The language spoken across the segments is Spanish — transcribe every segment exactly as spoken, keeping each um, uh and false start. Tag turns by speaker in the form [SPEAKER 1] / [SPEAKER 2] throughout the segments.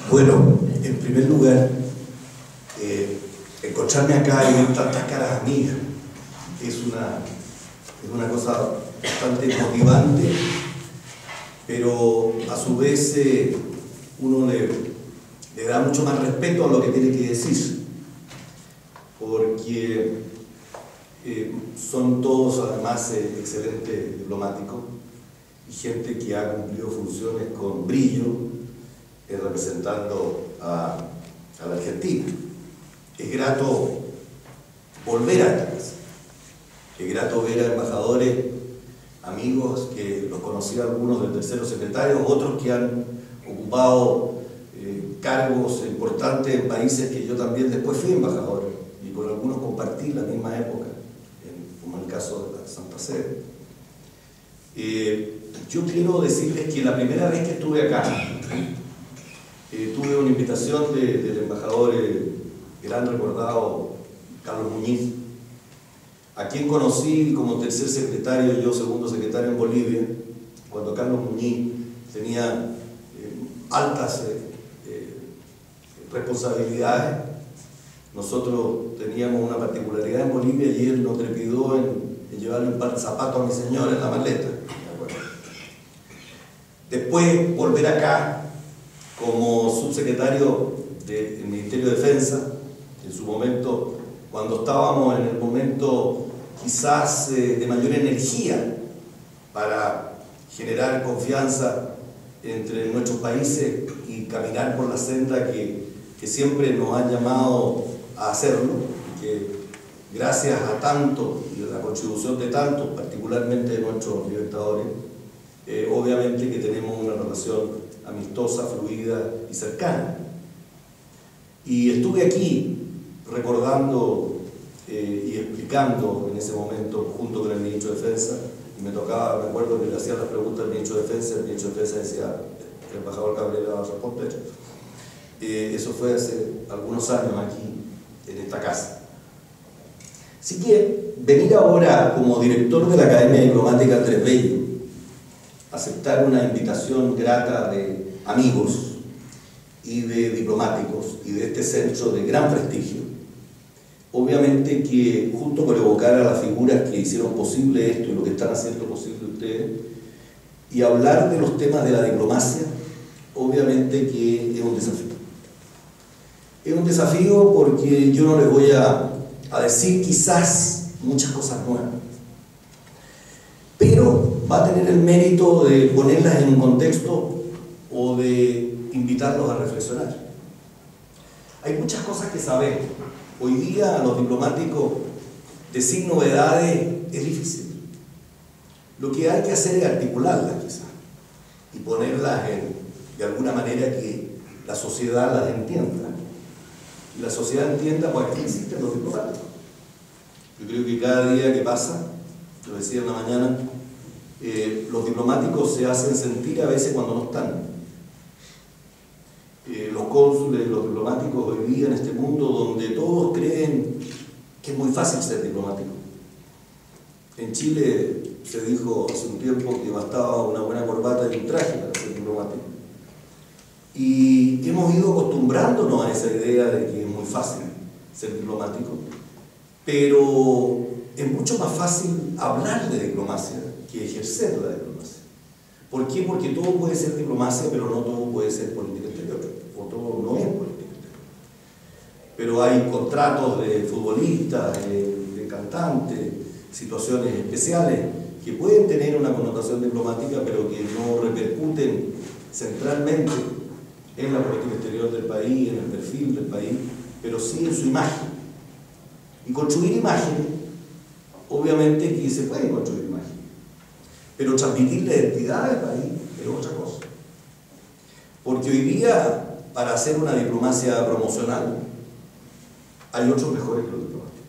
[SPEAKER 1] Bueno, en primer lugar, eh, encontrarme acá y ver tantas caras amigas es una, es una cosa bastante motivante, pero a su vez eh, uno le, le da mucho más respeto a lo que tiene que decir, porque eh, son todos además eh, excelentes diplomáticos y gente que ha cumplido funciones con brillo, Eh, representando a, a la Argentina. Es grato volver a esta casa, es grato ver a embajadores, amigos que los conocí algunos del tercero secretario, otros que han ocupado eh, cargos importantes en países que yo también después fui embajador y con algunos compartí la misma época, en, como en el caso de la Santa Sede. Eh, yo quiero decirles que la primera vez que estuve acá, Eh, tuve una invitación de, del embajador eh, gran recordado Carlos Muñiz, a quien conocí como tercer secretario y yo segundo secretario en Bolivia, cuando Carlos Muñiz tenía eh, altas eh, eh, responsabilidades. Nosotros teníamos una particularidad en Bolivia y él nos trepidó en, en llevarle un par de zapatos a mi señora en la maleta. Después volver acá como subsecretario del Ministerio de Defensa, en su momento, cuando estábamos en el momento quizás eh, de mayor energía para generar confianza entre nuestros países y caminar por la senda que, que siempre nos han llamado a hacerlo, que gracias a tanto y a la contribución de tantos, particularmente de nuestros libertadores, eh, obviamente que tenemos una relación amistosa, fluida y cercana. Y estuve aquí recordando eh, y explicando en ese momento junto con el ministro de Defensa, y me tocaba, me acuerdo que le hacían las preguntas al ministro de Defensa, el ministro de Defensa decía, el embajador Cabrera va a responder. Eh, eso fue hace algunos años aquí, en esta casa. Así que venir ahora como director de la Academia Diplomática Andrés Bello, aceptar una invitación grata de amigos y de diplomáticos y de este centro de gran prestigio, obviamente que junto con evocar a las figuras que hicieron posible esto y lo que están haciendo posible ustedes, y hablar de los temas de la diplomacia, obviamente que es un desafío. Es un desafío porque yo no les voy a, a decir quizás muchas cosas nuevas, pero va a tener el mérito de ponerlas en un contexto o de invitarlos a reflexionar. Hay muchas cosas que saber. Hoy día a los diplomáticos decir novedades es difícil. Lo que hay que hacer es articularlas quizás y ponerlas en, de alguna manera que la sociedad las entienda. Y la sociedad entienda por qué existen los diplomáticos. Yo creo que cada día que pasa, lo decía en la mañana, eh, los diplomáticos se hacen sentir a veces cuando no están. Eh, los cónsules, los diplomáticos hoy día en este mundo donde todos creen que es muy fácil ser diplomático. En Chile se dijo hace un tiempo que bastaba una buena corbata y un traje para ser diplomático. Y hemos ido acostumbrándonos a esa idea de que es muy fácil ser diplomático, pero es mucho más fácil hablar de diplomacia que ejercer la diplomacia. ¿Por qué? Porque todo puede ser diplomacia, pero no todo puede ser política exterior, o todo no es política exterior. Pero hay contratos de futbolistas, de, de cantantes, situaciones especiales que pueden tener una connotación diplomática, pero que no repercuten centralmente en la política exterior del país, en el perfil del país, pero sí en su imagen. Y construir imágenes, obviamente que se pueden construir imágenes, pero transmitir la identidad del país es otra cosa. Porque hoy día, para hacer una diplomacia promocional, hay otros mejores que los diplomáticos.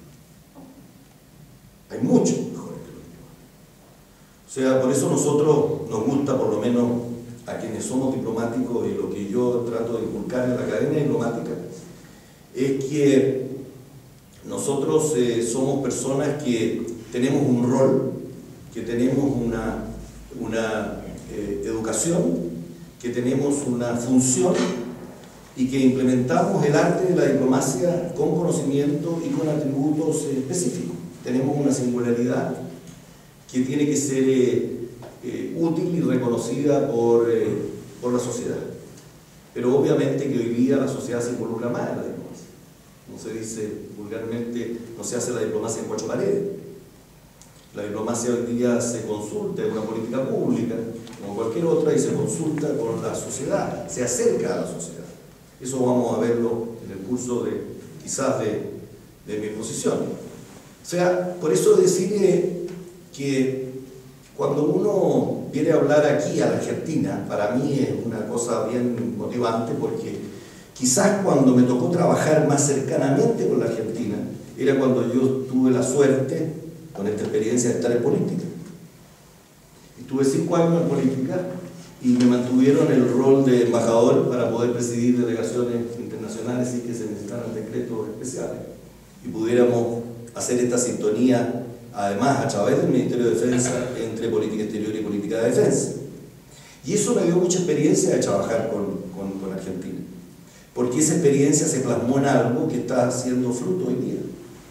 [SPEAKER 1] Hay muchos mejores que los diplomáticos. O sea, por eso nosotros nos gusta, por lo menos a quienes somos diplomáticos, y lo que yo trato de inculcar en la Academia Diplomática, es que nosotros eh, somos personas que tenemos un rol, que tenemos una, una eh, educación, que tenemos una función y que implementamos el arte de la diplomacia con conocimiento y con atributos específicos. Tenemos una singularidad que tiene que ser eh, eh, útil y reconocida por, eh, por la sociedad. Pero obviamente que hoy día la sociedad se involucra más en la diplomacia. Como se dice vulgarmente, no se hace la diplomacia en cuatro paredes. La diplomacia hoy día se consulta en una política pública, como cualquier otra, y se consulta con la sociedad, se acerca a la sociedad. Eso vamos a verlo en el curso de, quizás, de, de mi exposición. O sea, por eso decir que cuando uno viene a hablar aquí a la Argentina, para mí es una cosa bien motivante, porque quizás cuando me tocó trabajar más cercanamente con la Argentina, era cuando yo tuve la suerte, con esta experiencia, de estar en política. Estuve cinco años en política y me mantuvieron el rol de embajador para poder presidir delegaciones internacionales y que se necesitaran decretos especiales y pudiéramos hacer esta sintonía, además a través del Ministerio de Defensa, entre política exterior y política de defensa. Y eso me dio mucha experiencia de trabajar con, con, con Argentina, porque esa experiencia se plasmó en algo que está siendo fruto hoy día.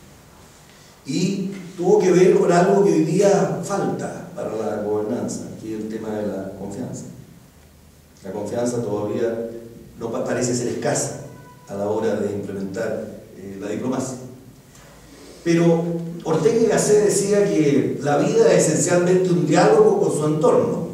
[SPEAKER 1] Y tuvo que ver con algo que hoy día falta para la gobernanza, que es el tema de la confianza. La confianza todavía no parece ser escasa a la hora de implementar eh, la diplomacia. Pero Ortega y Gasset decía que la vida es esencialmente un diálogo con su entorno.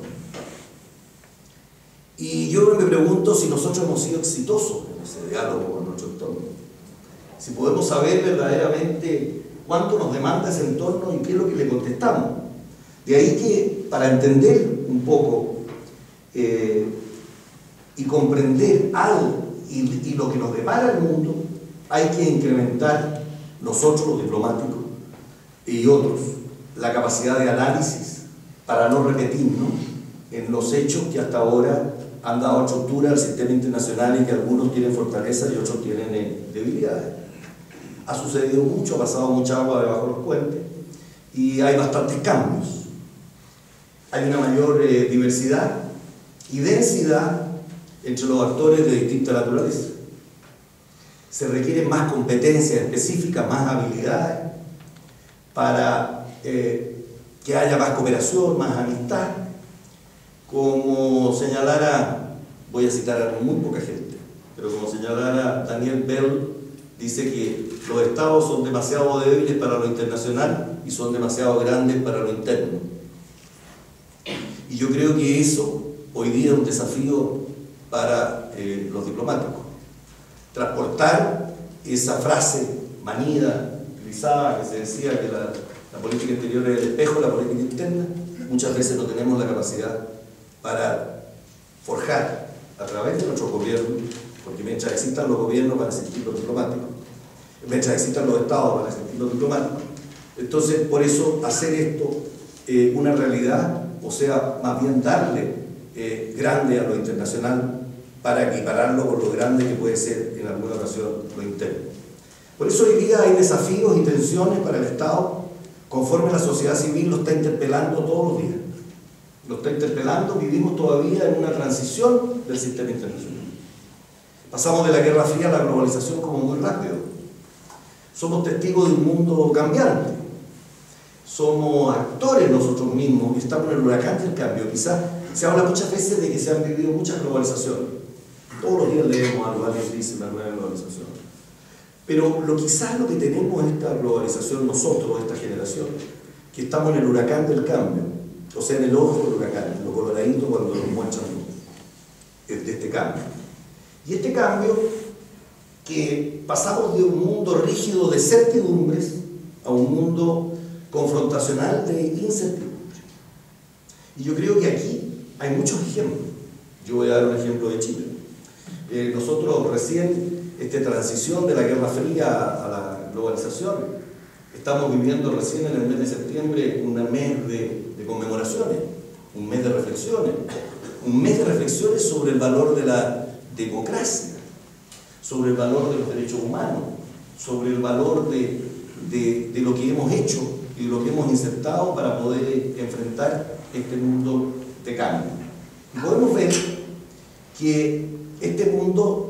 [SPEAKER 1] Y yo me pregunto si nosotros hemos sido exitosos en ese diálogo con nuestro entorno. Si podemos saber verdaderamente cuánto nos demanda ese entorno y qué es lo que le contestamos. De ahí que, para entender un poco eh, y comprender algo y, y lo que nos depara el mundo, hay que incrementar nosotros, los diplomáticos y otros, la capacidad de análisis para no repetirnos en los hechos que hasta ahora han dado estructura al sistema internacional y que algunos tienen fortalezas y otros tienen eh, debilidades. Ha sucedido mucho, ha pasado mucha agua debajo de los puentes y hay bastantes cambios. Hay una mayor eh, diversidad y densidad entre los actores de distinta naturaleza. Se requieren más competencias específicas, más habilidades para eh, que haya más cooperación, más amistad. Como señalara, voy a citar a muy poca gente, pero como señalara Daniel Bell, dice que los estados son demasiado débiles para lo internacional y son demasiado grandes para lo interno. Y yo creo que eso hoy día es un desafío para eh, los diplomáticos. Transportar esa frase manida, utilizada, que se decía que la, la política exterior es el espejo de la política interna, muchas veces no tenemos la capacidad para forjar a través de nuestro gobierno, porque mientras existan los gobiernos van a existir los diplomáticos, mientras existan los estados van a existir los diplomáticos. Entonces, por eso hacer esto eh, una realidad, o sea, más bien darle eh, grande a lo internacional para equipararlo con lo grande que puede ser en alguna ocasión lo interno. Por eso hoy día hay desafíos y tensiones para el Estado conforme la sociedad civil lo está interpelando todos los días. Lo está interpelando, vivimos todavía en una transición del sistema internacional. Pasamos de la Guerra Fría a la globalización como muy rápido. Somos testigos de un mundo cambiante. Somos actores nosotros mismos y estamos en el huracán del cambio. Quizás se habla muchas veces de que se han vivido muchas globalizaciones. Todos los días leemos algo, alguien dice la nueva globalización. Pero lo, quizás lo que tenemos es esta globalización nosotros, esta generación, que estamos en el huracán del cambio, o sea, en el ojo del huracán, en lo coloradito cuando nos muestran de este cambio. Y este cambio, que pasamos de un mundo rígido de certidumbres a un mundo confrontacional de incertidumbre. Y yo creo que aquí hay muchos ejemplos. Yo voy a dar un ejemplo de Chile. Eh, nosotros recién, esta transición de la Guerra Fría a la globalización, estamos viviendo recién en el mes de septiembre un mes de, de conmemoraciones, un mes de reflexiones, un mes de reflexiones sobre el valor de la democracia, sobre el valor de los derechos humanos, sobre el valor de, de, de lo que hemos hecho y lo que hemos insertado para poder enfrentar este mundo de cambio. Y podemos ver que este mundo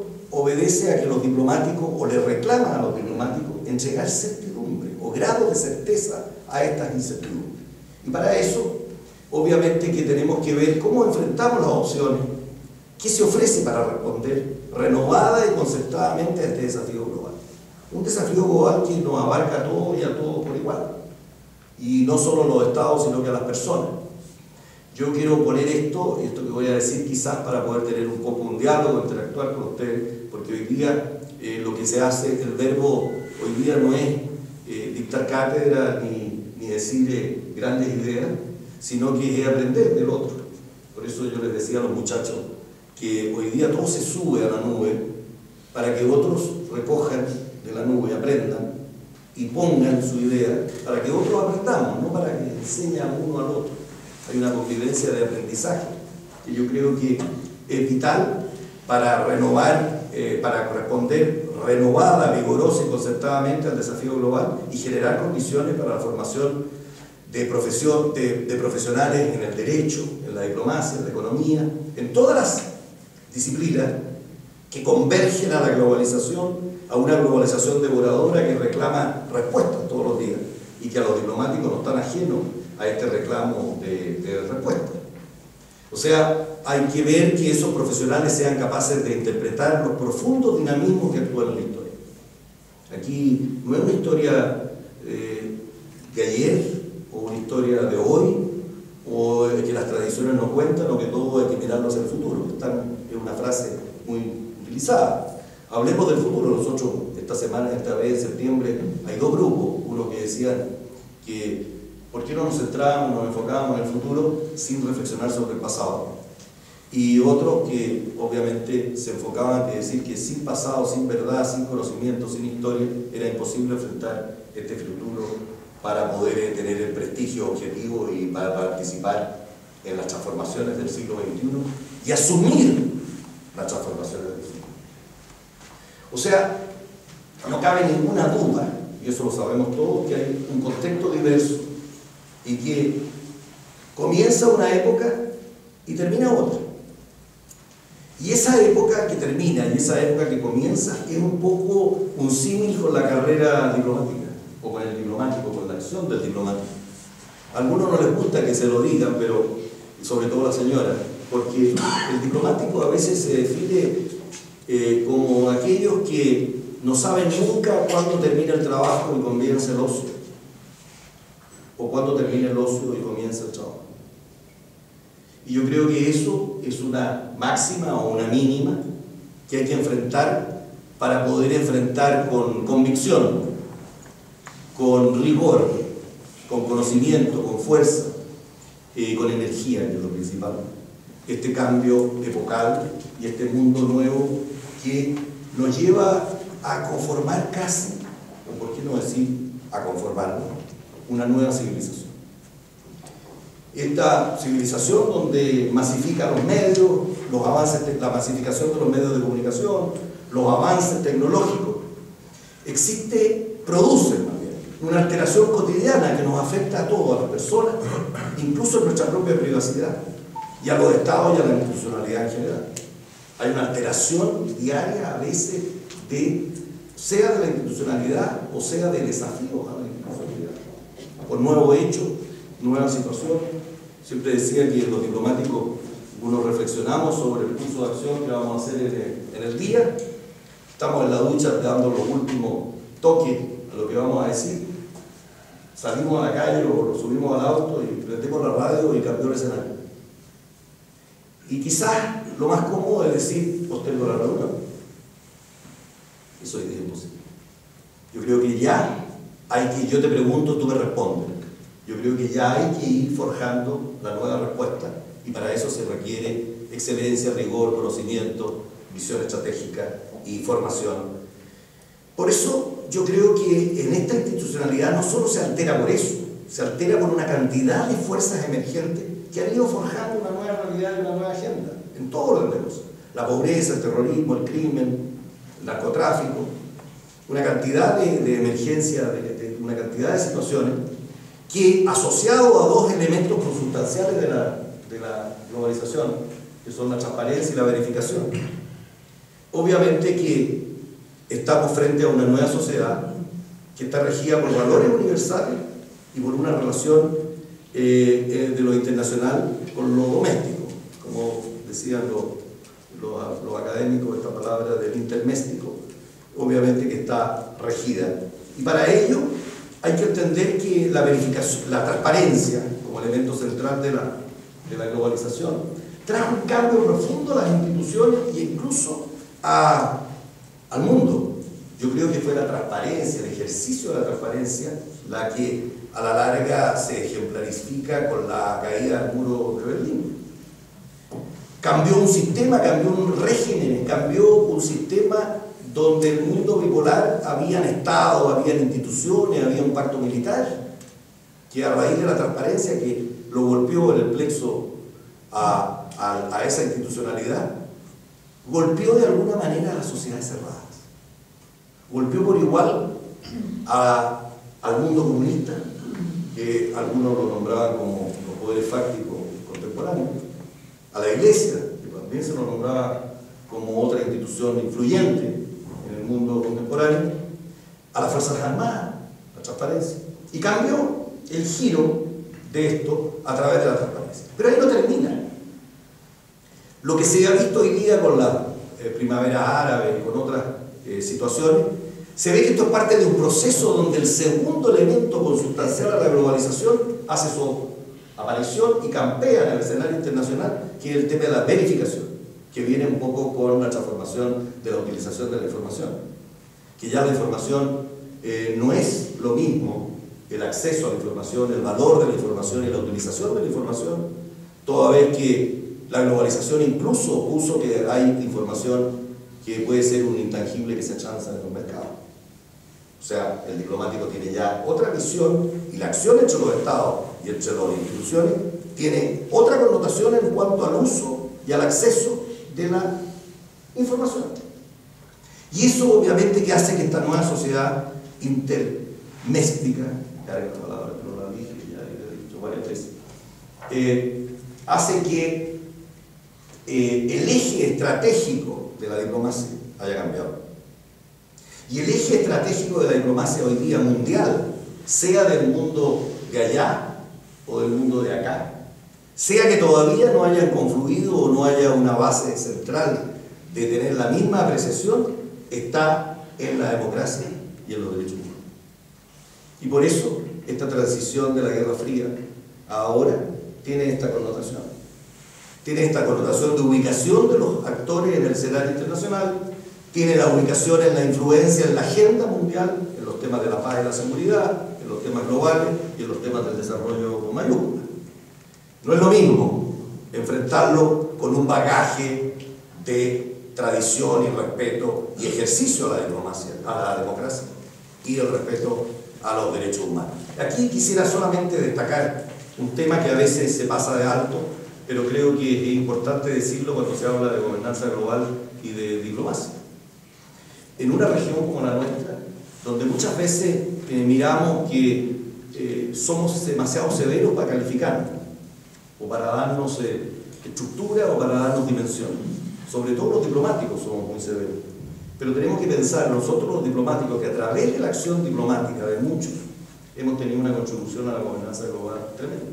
[SPEAKER 1] obedece a que los diplomáticos, o le reclaman a los diplomáticos, entregar certidumbre o grado de certeza a estas incertidumbres. Y para eso, obviamente que tenemos que ver cómo enfrentamos las opciones, qué se ofrece para responder renovada y concertadamente a este desafío global. Un desafío global que nos abarca a todos y a todos por igual. Y no solo a los estados, sino que a las personas. Yo quiero poner esto, y esto que voy a decir quizás para poder tener un poco un diálogo, interactuar con ustedes, porque hoy día eh, lo que se hace, el verbo hoy día no es eh, dictar cátedra ni, ni decir eh, grandes ideas, sino que es aprender del otro. Por eso yo les decía a los muchachos que hoy día todo se sube a la nube para que otros recojan de la nube, aprendan y pongan su idea, para que otros aprendamos, no para que enseñen uno al otro. Hay una convivencia de aprendizaje que yo creo que es vital para renovar, eh, para responder renovada, vigorosa y concertadamente al desafío global y generar condiciones para la formación de, profesión, de, de profesionales en el derecho, en la diplomacia, en la economía, en todas las disciplinas que convergen a la globalización, a una globalización devoradora que reclama respuestas todos los días y que a los diplomáticos no están ajenos a este reclamo de, de respuesta. O sea, hay que ver que esos profesionales sean capaces de interpretar los profundos dinamismos que actúan en la historia. Aquí no es una historia eh, de ayer, o una historia de hoy, o que las tradiciones nos cuentan, o que todo hay que mirarlo hacia el futuro. Esta es una frase muy utilizada. Hablemos del futuro. Nosotros, esta semana, esta vez en septiembre, hay dos grupos. Uno que decían que ¿por qué no nos centrábamos, nos enfocábamos en el futuro sin reflexionar sobre el pasado? Y otros que obviamente se enfocaban en decir que sin pasado, sin verdad, sin conocimiento, sin historia, era imposible enfrentar este futuro para poder tener el prestigio objetivo y para participar en las transformaciones del siglo veintiuno y asumir las transformaciones del siglo. O sea, no cabe ninguna duda, y eso lo sabemos todos, que hay un contexto diverso y que comienza una época y termina otra. Y esa época que termina y esa época que comienza es un poco un símil con la carrera diplomática, o con el diplomático, con la acción del diplomático. A algunos no les gusta que se lo digan, pero sobre todo la señora, porque el diplomático a veces se define eh, como aquellos que no saben nunca cuándo termina el trabajo y comienza el ocio, o cuándo termina el ocio y comienza el trabajo. Y yo creo que eso es una máxima o una mínima que hay que enfrentar para poder enfrentar con convicción, con rigor, con conocimiento, con fuerza, eh, con energía, que es lo principal, este cambio epocal y este mundo nuevo que nos lleva a conformar casi, o por qué no decir a conformarnos, una nueva civilización. Esta civilización donde masifica los medios, los avances, la masificación de los medios de comunicación, los avances tecnológicos, existe, produce más bien, una alteración cotidiana que nos afecta a todos, a las personas, incluso en nuestra propia privacidad, y a los estados y a la institucionalidad en general. Hay una alteración diaria a veces de, sea de la institucionalidad o sea de desafíos a la institucionalidad, por nuevos hechos, nuevas situaciones. Siempre decía que los diplomáticos, uno reflexionamos sobre el curso de acción que vamos a hacer en el, en el día, estamos en la ducha dando los últimos toques a lo que vamos a decir, salimos a la calle o lo subimos al auto y prendemos la radio y cambió el escenario. Y quizás lo más cómodo es decir, postergo la reunión. Eso es imposible. Yo creo que ya hay que, yo te pregunto, tú me respondes. Yo creo que ya hay que ir forjando la nueva respuesta y para eso se requiere excelencia, rigor, conocimiento, visión estratégica y formación. Por eso yo creo que en esta institucionalidad no solo se altera por eso, se altera por una cantidad de fuerzas emergentes que han ido forjando una nueva realidad y una nueva agenda, en todo orden de cosas. La pobreza, el terrorismo, el crimen, el narcotráfico, una cantidad de, de emergencia, de, de una cantidad de situaciones que, asociado a dos elementos consustanciales de la, de la globalización, que son la transparencia y la verificación, obviamente que estamos frente a una nueva sociedad que está regida por valores universales y por una relación eh, eh, de lo internacional con lo doméstico, como decían los, los, los académicos, esta palabra del interméstico, obviamente que está regida. Y para ello hay que entender que la verificación, la transparencia como elemento central de la, de la globalización trajo un cambio profundo a las instituciones e incluso a, al mundo. Yo creo que fue la transparencia, el ejercicio de la transparencia, la que a la larga se ejemplarifica con la caída del muro de Berlín. Cambió un sistema, cambió un régimen, cambió un sistema donde el mundo bipolar habían estado, habían instituciones, había un pacto militar, que a raíz de la transparencia que lo golpeó en el plexo a, a, a esa institucionalidad, golpeó de alguna manera a las sociedades cerradas. Golpeó por igual a, al mundo comunista, que algunos lo nombraban como los poderes fácticos contemporáneos, a la iglesia, que también se lo nombraba como otra institución influyente en el mundo contemporáneo, a las Fuerzas Armadas, la transparencia. Y cambió el giro de esto a través de la transparencia. Pero ahí no termina. Lo que se ha visto hoy día con la eh, primavera árabe y con otras eh, situaciones, se ve que esto es parte de un proceso donde el segundo elemento consustancial a la globalización hace su aparición y campea en el escenario internacional, que es el tema de la verificación, que viene un poco con la transformación de la utilización de la información. Que ya la información eh, no es lo mismo, el acceso a la información, el valor de la información y la utilización de la información, toda vez que la globalización incluso puso que hay información que puede ser un intangible que se achanza en un mercado. O sea, el diplomático tiene ya otra visión y la acción entre los estados y entre las instituciones tiene otra connotación en cuanto al uso y al acceso de la información. Y eso obviamente que hace que esta nueva sociedad interméstica, ya era la palabra que no la dije, ya la he dicho varias veces, eh, hace que eh, el eje estratégico de la diplomacia haya cambiado. Y el eje estratégico de la diplomacia hoy día mundial, sea del mundo de allá o del mundo de acá, sea que todavía no hayan confluido o no haya una base central de tener la misma apreciación, está en la democracia y en los derechos humanos. Y por eso esta transición de la Guerra Fría ahora tiene esta connotación. Tiene esta connotación de ubicación de los actores en el escenario internacional, tiene la ubicación en la influencia en la agenda mundial, en los temas de la paz y la seguridad, en los temas globales y en los temas del desarrollo con mayúsculas. No es lo mismo enfrentarlo con un bagaje de tradición y respeto y ejercicio a la diplomacia, a la democracia y el respeto a los derechos humanos. Aquí quisiera solamente destacar un tema que a veces se pasa de alto, pero creo que es importante decirlo cuando se habla de gobernanza global y de diplomacia. En una región como la nuestra, donde muchas veces eh, miramos que eh, somos demasiado severos para calificarnos, o para darnos eh, estructura o para darnos dimensión. Sobre todo los diplomáticos somos muy severos. Pero tenemos que pensar, nosotros los diplomáticos, que a través de la acción diplomática de muchos, hemos tenido una contribución a la gobernanza global tremenda.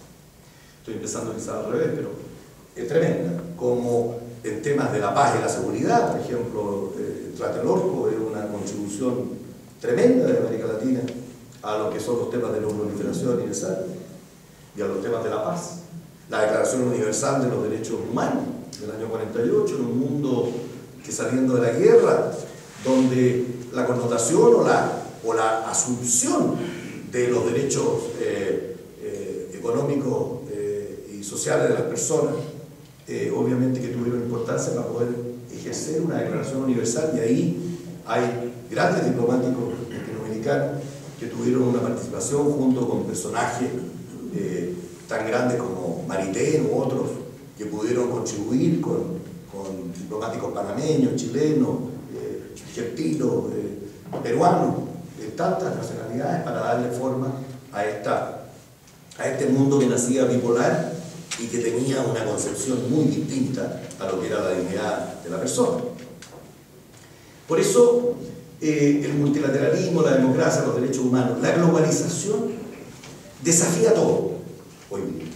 [SPEAKER 1] Estoy empezando quizás al revés, pero es tremenda. Como en temas de la paz y la seguridad, por ejemplo, eh, Tlatelolco es una contribución tremenda de América Latina a lo que son los temas de la proliferación universal y a los temas de la paz. La Declaración Universal de los Derechos Humanos del año cuarenta y ocho, en un mundo que saliendo de la guerra, donde la connotación o la, o la asunción de los derechos eh, eh, económicos eh, y sociales de las personas, eh, obviamente que tuvieron importancia para poder ejercer una declaración universal, y ahí hay grandes diplomáticos latinoamericanos que tuvieron una participación junto con personajes eh, tan grandes como Maritain u otros que pudieron contribuir con, con diplomáticos panameños, chilenos, eh, argentinos, eh, peruanos, de tantas nacionalidades, para darle forma a, esta, a este mundo que nacía bipolar y que tenía una concepción muy distinta a lo que era la dignidad de la persona. Por eso eh, el multilateralismo, la democracia, los derechos humanos, la globalización desafía todo hoy día.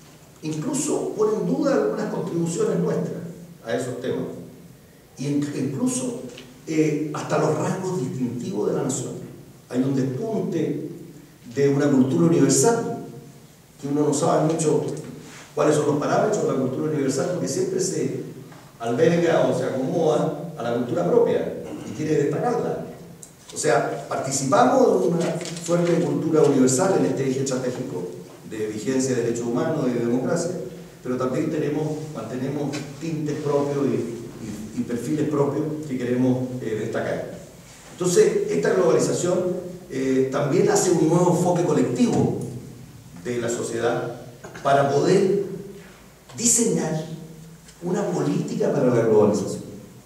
[SPEAKER 1] Incluso pone en duda algunas contribuciones nuestras a esos temas. Y incluso eh, hasta los rasgos distintivos de la nación. Hay un despunte de una cultura universal, que uno no sabe mucho cuáles son los parámetros de la cultura universal, porque siempre se alberga o se acomoda a la cultura propia y quiere destacarla. O sea, participamos de una suerte de cultura universal en este eje estratégico de vigencia de derechos humanos y de democracia, pero también tenemos, mantenemos tintes propios y, y, y perfiles propios que queremos eh, destacar. Entonces, esta globalización eh, también hace un nuevo enfoque colectivo de la sociedad para poder diseñar una política para la globalización.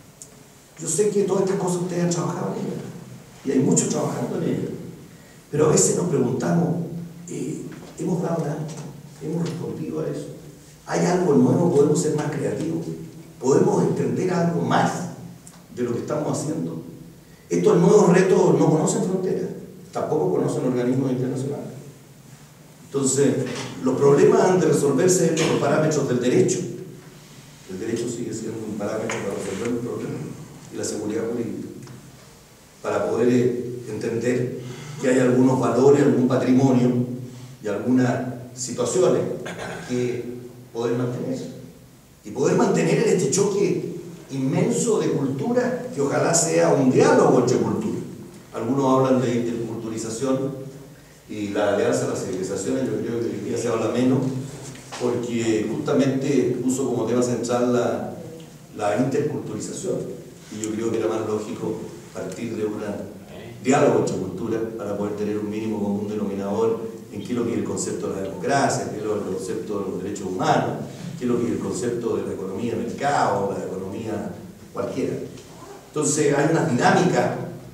[SPEAKER 1] Yo sé que todas estas cosas ustedes han trabajado en ellas, y hay muchos trabajando en ellas, pero a veces nos preguntamos, eh, ¿hemos dado nada? ¿Hemos respondido a eso? ¿Hay algo nuevo? ¿Podemos ser más creativos? ¿Podemos entender algo más de lo que estamos haciendo? Estos nuevos retos no conocen fronteras, tampoco conocen organismos internacionales. Entonces, los problemas han de resolverse en los parámetros del derecho. El derecho sigue siendo un parámetro para resolver los problemas, y la seguridad jurídica, para poder eh, entender que hay algunos valores, algún patrimonio y algunas situaciones que poder mantener. Y poder mantener en este choque inmenso de cultura, que ojalá sea un diálogo entre culturas. Algunos hablan de interculturización, y la alianza de las civilizaciones, yo creo que hoy día se habla menos, porque justamente puso como tema central la, la interculturización, y yo creo que era más lógico partir de un diálogo entre culturas para poder tener un mínimo común denominador en qué es lo que es el concepto de la democracia, qué es lo que es el concepto de los derechos humanos, qué es lo que es el concepto de la economía de mercado, la economía cualquiera. Entonces hay unas dinámicas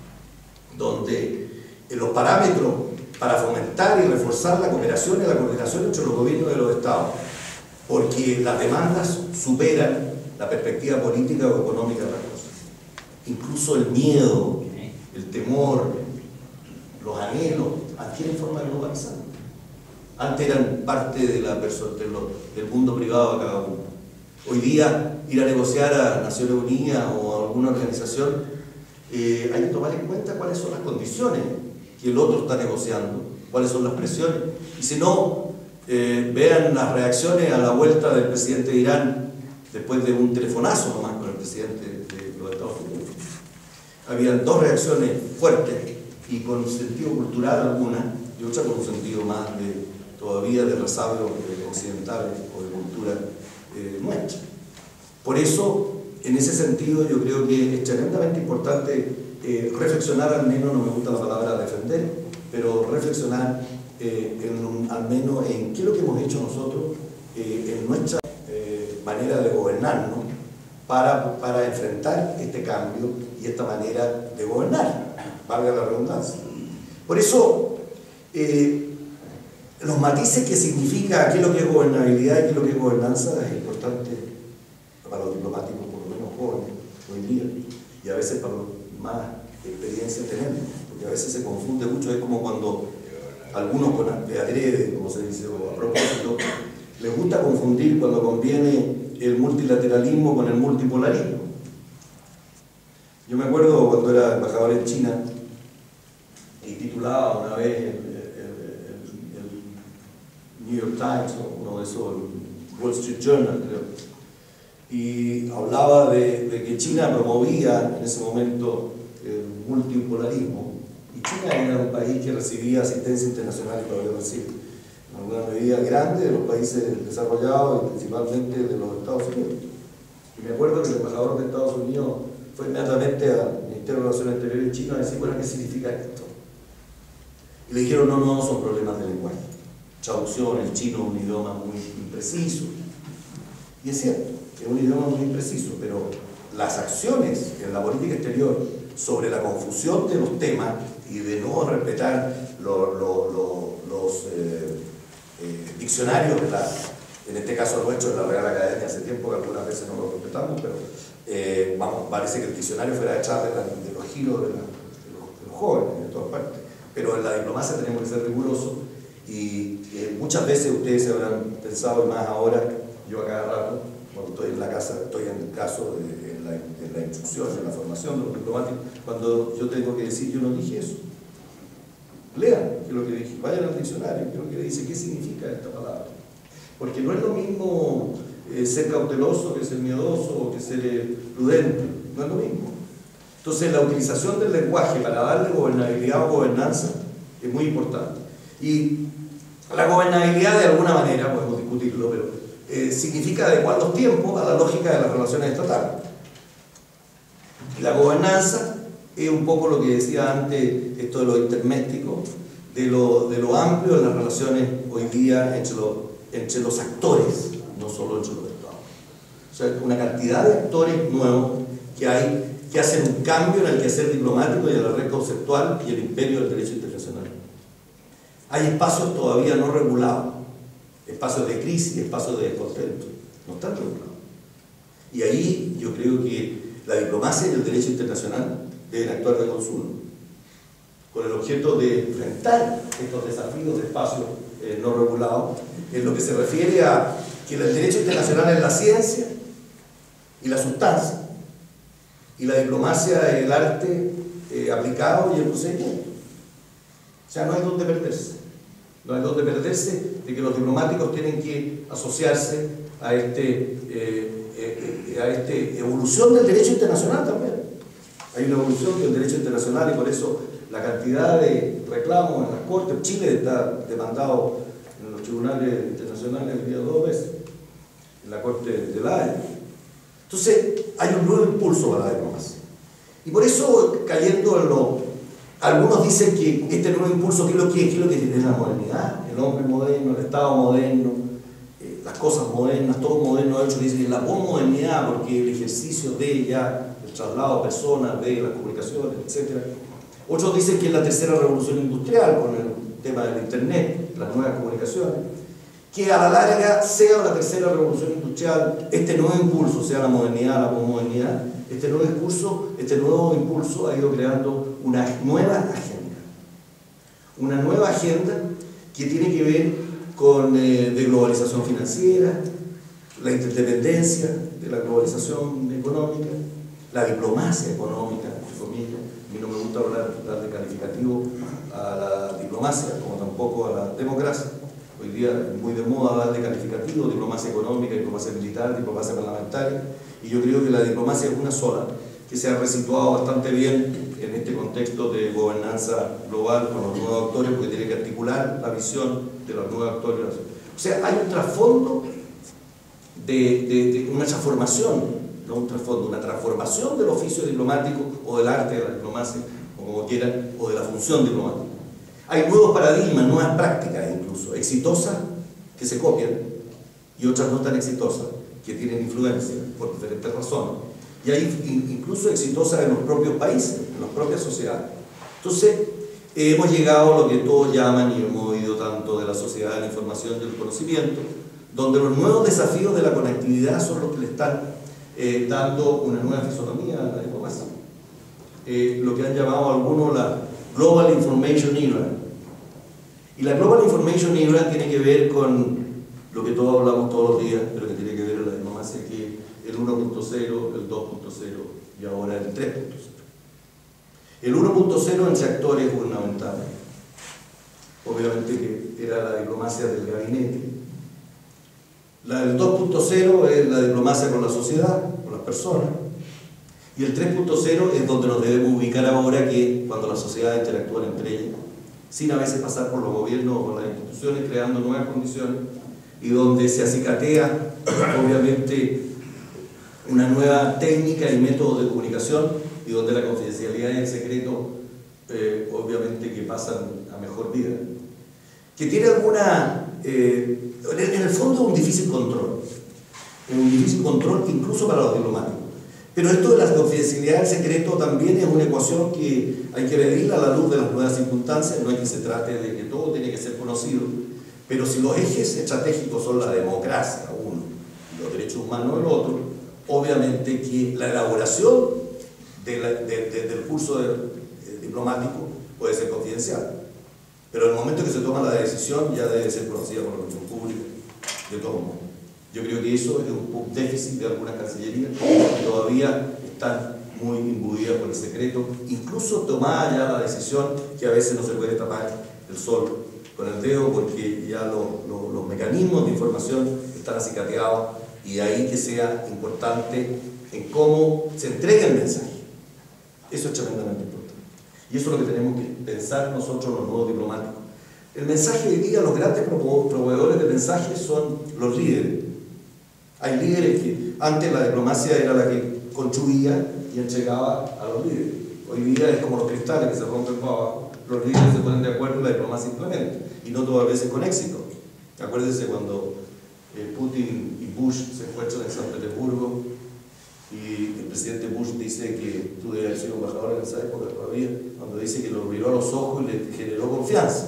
[SPEAKER 1] donde en los parámetros para fomentar y reforzar la cooperación y la coordinación entre los gobiernos de los estados, porque las demandas superan la perspectiva política o económica de la cosa. Incluso el miedo, el temor, los anhelos adquieren forma globalizada. Antes eran parte de la persona, de lo, del mundo privado de cada uno. Hoy día ir a negociar a Naciones Unidas o a alguna organización, eh, hay que tomar en cuenta cuáles son las condiciones que el otro está negociando, cuáles son las presiones, y si no, eh, vean las reacciones a la vuelta del presidente de Irán después de un telefonazo nomás con el presidente de los Estados Unidos. Habían dos reacciones fuertes y con sentido cultural alguna, y otra con un sentido más de, todavía de resabios occidentales o de cultura eh, nuestra. Por eso, en ese sentido, yo creo que es tremendamente importante Eh, reflexionar, al menos, no me gusta la palabra defender, pero reflexionar eh, en un, al menos en qué es lo que hemos hecho nosotros eh, en nuestra eh, manera de gobernarnos para, para enfrentar este cambio y esta manera de gobernar, valga la redundancia. Por eso, eh, los matices que significa qué es lo que es gobernabilidad y qué es lo que es gobernanza es importante para los diplomáticos, por lo menos jóvenes, hoy día, y a veces para los más experiencia tenemos, porque a veces se confunde mucho. Es como cuando algunos con adrede, como se dice, o a propósito, les gusta confundir cuando conviene el multilateralismo con el multipolarismo. Yo me acuerdo cuando era embajador en China y titulaba una vez el, el, el, el New York Times, o uno de esos, el Wall Street Journal, creo, y hablaba de, de que China promovía en ese momento el multipolarismo, y China era un país que recibía asistencia internacional, y todavía recibe en alguna medida grande de los países desarrollados y principalmente de los Estados Unidos. Y me acuerdo que el embajador de Estados Unidos fue inmediatamente al Ministerio de Relaciones Exteriores chino a decir, bueno, ¿qué significa esto? Y le dijeron, no, no, son problemas de lenguaje. Traducción, el chino es un idioma muy impreciso. Y es cierto, es un idioma muy impreciso, pero las acciones en la política exterior sobre la confusión de los temas y de no respetar lo, lo, lo, los eh, eh, diccionarios de la en este caso nuestro, en la Real Academia, hace tiempo que algunas veces no lo respetamos, pero eh, vamos, parece que el diccionario fuera detrás de, la, de los giros de, la, de, los, de los jóvenes, de todas partes. Pero en la diplomacia tenemos que ser rigurosos y eh, muchas veces ustedes se habrán pensado, y más ahora, yo a cada rato, cuando estoy en la casa, estoy en el caso de en la, en la instrucción, en la formación de los diplomáticos, cuando yo tengo que decir, yo no dije eso. Lean qué es lo que dije, vayan al diccionario, qué es lo que dice, qué significa esta palabra. Porque no es lo mismo eh, ser cauteloso que ser miedoso o que ser eh, prudente, no es lo mismo. Entonces la utilización del lenguaje para darle gobernabilidad o gobernanza es muy importante. Y la gobernabilidad de alguna manera, podemos discutirlo, pero eh, significa adecuar los tiempos a la lógica de las relaciones estatales. Y la gobernanza es un poco lo que decía antes, esto de lo interméstico, de lo, de lo amplio de las relaciones hoy día entre los, entre los actores, no solo entre los estados. O sea, una cantidad de actores nuevos que hay que hacen un cambio en el quehacer diplomático y en la red conceptual y el imperio del derecho internacional. Hay espacios todavía no regulados, espacios de crisis, espacios de descontento, no están regulados. Y ahí yo creo que la diplomacia y el derecho internacional deben actuar de consumo, con el objeto de enfrentar estos desafíos de espacios eh, no regulados, en lo que se refiere a que el derecho internacional es la ciencia y la sustancia, y la diplomacia es el arte eh, aplicado y el procedimiento. O sea, no hay donde perderse. No hay donde perderse de que los diplomáticos tienen que asociarse a esta eh, eh, a este evolución del derecho internacional también. Hay una evolución del derecho internacional y por eso la cantidad de reclamos en las cortes. Chile está demandado en los tribunales internacionales el día dos veces, en la corte de La Haya. Entonces, hay un nuevo impulso para la diplomacia. Y por eso, cayendo en lo... Algunos dicen que este nuevo impulso, ¿qué es lo que es? ¿Qué es lo que es la modernidad? El hombre moderno, el Estado moderno, eh, las cosas modernas, todo moderno. Otros dicen que la posmodernidad, porque el ejercicio de ya, el traslado de personas, de las comunicaciones, etcétera. Otros dicen que es la tercera revolución industrial, con el tema del internet, las nuevas comunicaciones. Que a la larga sea la tercera revolución industrial, este nuevo impulso, sea la modernidad, la posmodernidad, este nuevo impulso, este nuevo impulso ha ido creando una nueva agenda. Una nueva agenda que tiene que ver con eh, de globalización financiera, la interdependencia de la globalización económica, la diplomacia económica, entre comillas. A mí no me gusta hablar, dar de calificativo a la diplomacia, como tampoco a la democracia. Hoy día es muy de moda darle calificativo, diplomacia económica, diplomacia militar, diplomacia parlamentaria, y yo creo que la diplomacia es una sola, que se ha resituado bastante bien en este contexto de gobernanza global con los nuevos actores, porque tiene que articular la visión de los nuevos actores. O sea, hay un trasfondo de, de, de una transformación, no un trasfondo, una transformación del oficio diplomático o del arte de la diplomacia, o como quieran, o de la función diplomática. Hay nuevos paradigmas, nuevas prácticas incluso, exitosas que se copian y otras no tan exitosas, que tienen influencia por diferentes razones. Y hay incluso exitosas en los propios países, en las propias sociedades. Entonces, eh, hemos llegado a lo que todos llaman, y hemos oído tanto de la sociedad de la información y del conocimiento, donde los nuevos desafíos de la conectividad son los que le están eh, dando una nueva fisonomía a la diplomacia. Eh, lo que han llamado algunos la Global Information Era. Y la Global Information Era tiene que ver con lo que todos hablamos todos los días, pero que tiene que ver con la diplomacia, que el uno punto cero, el dos punto cero y ahora el tres punto cero. El uno punto cero entre actores gubernamentales. Obviamente que era la diplomacia del gabinete. La del dos punto cero es la diplomacia con la sociedad, con las personas. Y el tres punto cero es donde nos debemos ubicar ahora, que cuando las sociedades interactúan entre ellas, sin a veces pasar por los gobiernos o por las instituciones, creando nuevas condiciones, y donde se acicatea, obviamente, una nueva técnica y método de comunicación, y donde la confidencialidad y el secreto, eh, obviamente, que pasan a mejor vida. Que tiene alguna, eh, en el fondo, un difícil control, un difícil control incluso para los diplomáticos. Pero esto de la confidencialidad y el secreto también es una ecuación que hay que medirla a la luz de las nuevas circunstancias. No es que se trate de que todo tiene que ser conocido, Pero si los ejes estratégicos son la democracia, uno, y los derechos humanos, el otro, obviamente que la elaboración de la, de, de, del curso de, de diplomático puede ser confidencial. Pero en el momento que se toma la decisión ya debe ser conocida por la opinión pública, de todo modo. Yo creo que eso es un, un déficit de algunas cancillerías que todavía están muy imbuidas por el secreto, incluso tomada ya la decisión que a veces no se puede tapar el sol con el dedo porque ya lo, lo, los mecanismos de información están acicateados, y de ahí que sea importante en cómo se entrega el mensaje. Eso es tremendamente importante. Y eso es lo que tenemos que pensar nosotros los nuevos diplomáticos. El mensaje de hoy día, los grandes proveedores de mensajes son los líderes. Hay líderes que antes la diplomacia era la que construía y entregaba a los líderes. Hoy día es como los cristales que se rompen para abajo. Los líderes se ponen de acuerdo y la diplomacia implementa. Y no todas veces con éxito. Acuérdense cuando eh, Putin y Bush se encuentran en San Petersburgo y el presidente Bush dice que tú debes haber sido embajador en esa época todavía, cuando dice que lo miró a los ojos y le generó confianza.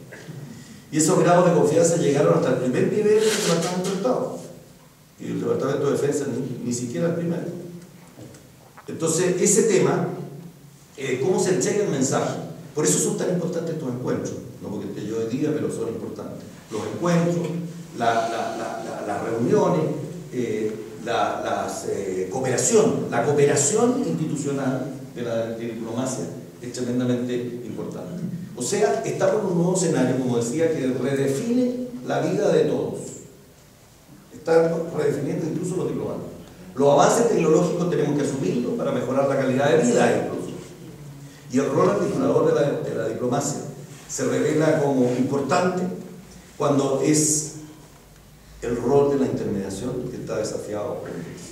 [SPEAKER 1] Y esos grados de confianza llegaron hasta el primer nivel del Departamento de Estado. Y el Departamento de Defensa ni, ni siquiera el primero. Entonces, ese tema, eh, cómo se entrega el mensaje, por eso son tan importantes estos encuentros, no porque esté yo hoy día, pero son importantes. Los encuentros, la, la, la, la, las reuniones, eh, la las, eh, cooperación, la cooperación institucional de la de diplomacia es tremendamente importante. O sea, estamos en un nuevo escenario, como decía, que redefine la vida de todos. Está redefiniendo incluso los diplomáticos. Los avances tecnológicos tenemos que asumirlos para mejorar la calidad de vida incluso. Y el rol articulador de la, de la diplomacia se revela como importante cuando es el rol de la intermediación que está desafiado por el país.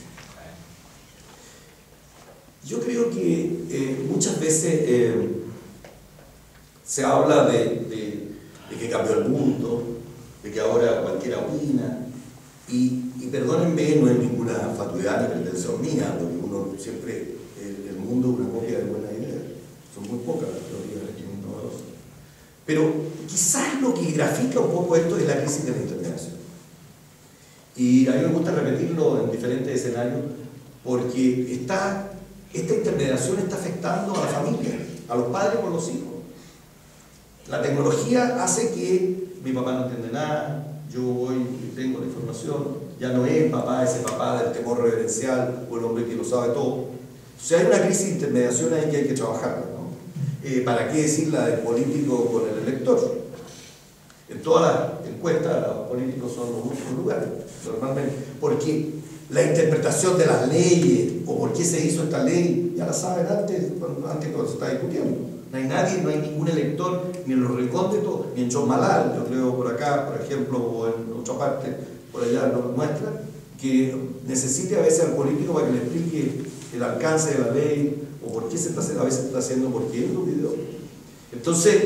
[SPEAKER 1] Yo creo que eh, muchas veces eh, se habla de, de, de que cambió el mundo, de que ahora cualquiera opina, y, y perdónenme, no es ninguna fatuidad ni pretensión mía, porque uno siempre, el, el mundo es una copia de buenas ideas, son muy pocas las teorías innovadoras. Pero quizás lo que grafica un poco esto es la crisis de la intermediación. Y a mí me gusta repetirlo en diferentes escenarios, porque está, esta intermediación está afectando a la familia, a los padres con los hijos. La tecnología hace que mi papá no entiende nada, yo voy y tengo la información, ya no es papá ese papá del temor reverencial o el hombre que lo sabe todo. O sea, hay una crisis de intermediación ahí que hay que trabajarla, ¿no? Eh, ¿Para qué decir la del político con el elector? En todas las encuestas los políticos son los últimos lugares, normalmente, porque la interpretación de las leyes o por qué se hizo esta ley, ya la saben antes, antes cuando se está discutiendo. No hay nadie, no hay ningún elector, ni en los recónditos, ni en Chosmalal, yo creo por acá, por ejemplo, o en otra parte, por allá nos muestra, que necesite a veces al político para que le explique el alcance de la ley, o por qué se está, a veces se está haciendo, por qué es un video. Entonces,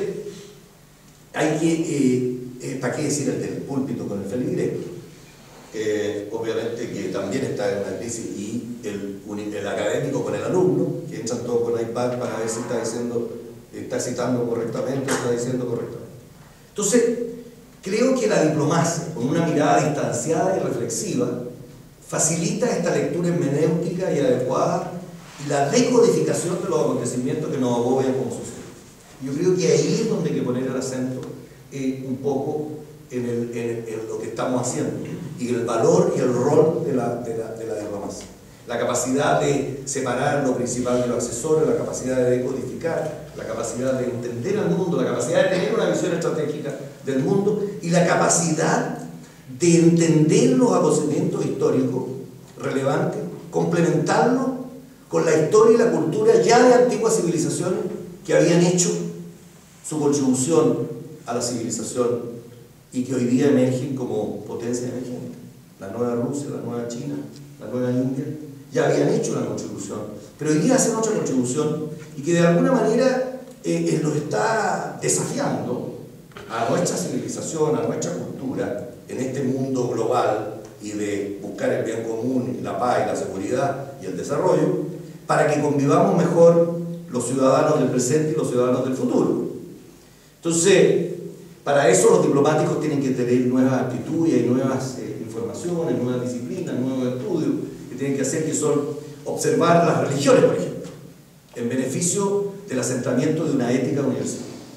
[SPEAKER 1] hay que, eh, eh, ¿para qué decir el del púlpito con el feligrés? Eh, obviamente que también está en una crisis, y el, el académico con el alumno, que entran todos con iPad para ver si está diciendo, está citando correctamente o está diciendo correctamente. Entonces, creo que la diplomacia, con una mirada distanciada y reflexiva, facilita esta lectura hermenéutica y adecuada y la decodificación de los acontecimientos que nos agobian como sociedad. Yo creo que ahí es donde hay que poner el acento eh, un poco en, el, en, en lo que estamos haciendo, y el valor y el rol de la, de la, de la diplomacia. La capacidad de separar lo principal de lo accesorio, la capacidad de decodificar, la capacidad de entender al mundo, la capacidad de tener una visión estratégica del mundo y la capacidad de entender los acontecimientos históricos relevantes, complementarlos con la historia y la cultura ya de antiguas civilizaciones que habían hecho su contribución a la civilización y que hoy día emergen como potencias emergentes. La nueva Rusia, la nueva China, la nueva India, ya habían hecho una contribución, pero hoy día hacen otra contribución y que de alguna manera eh, eh, nos está desafiando a nuestra civilización, a nuestra cultura, en este mundo global y de buscar el bien común, la paz y la seguridad y el desarrollo, para que convivamos mejor los ciudadanos del presente y los ciudadanos del futuro. Entonces, Para eso los diplomáticos tienen que tener nuevas aptitudes y nuevas eh, informaciones, nuevas disciplinas, nuevos estudios que tienen que hacer, que son observar las religiones, por ejemplo, en beneficio del asentamiento de una ética universal.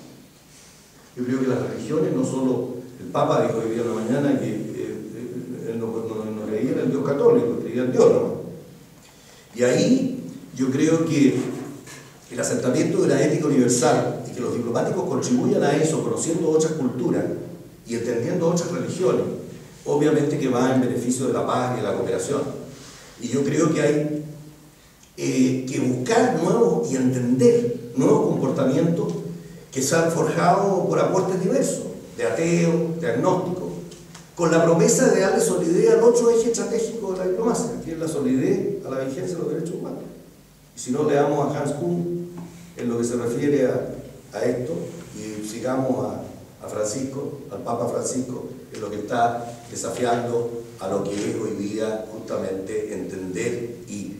[SPEAKER 1] Yo creo que las religiones, no solo el Papa dijo hoy día en la mañana que eh, él no, no, no creía en el Dios católico, creía en Dios, ¿no? Y ahí yo creo que el asentamiento de una ética universal y que los diplomáticos contribuyan a eso, conociendo otras culturas y entendiendo otras religiones, obviamente que va en beneficio de la paz y de la cooperación. Y yo creo que hay eh, que buscar nuevos y entender nuevos comportamientos que se han forjado por aportes diversos, de ateos, de agnósticos, con la promesa de darle solidez al otro eje estratégico de la diplomacia, que es la solidez a la vigencia de los derechos humanos. Y si no, leamos a Hans Kuhn en lo que se refiere a, a esto, y sigamos a, a Francisco, al Papa Francisco, en lo que está desafiando a lo que es hoy día justamente entender y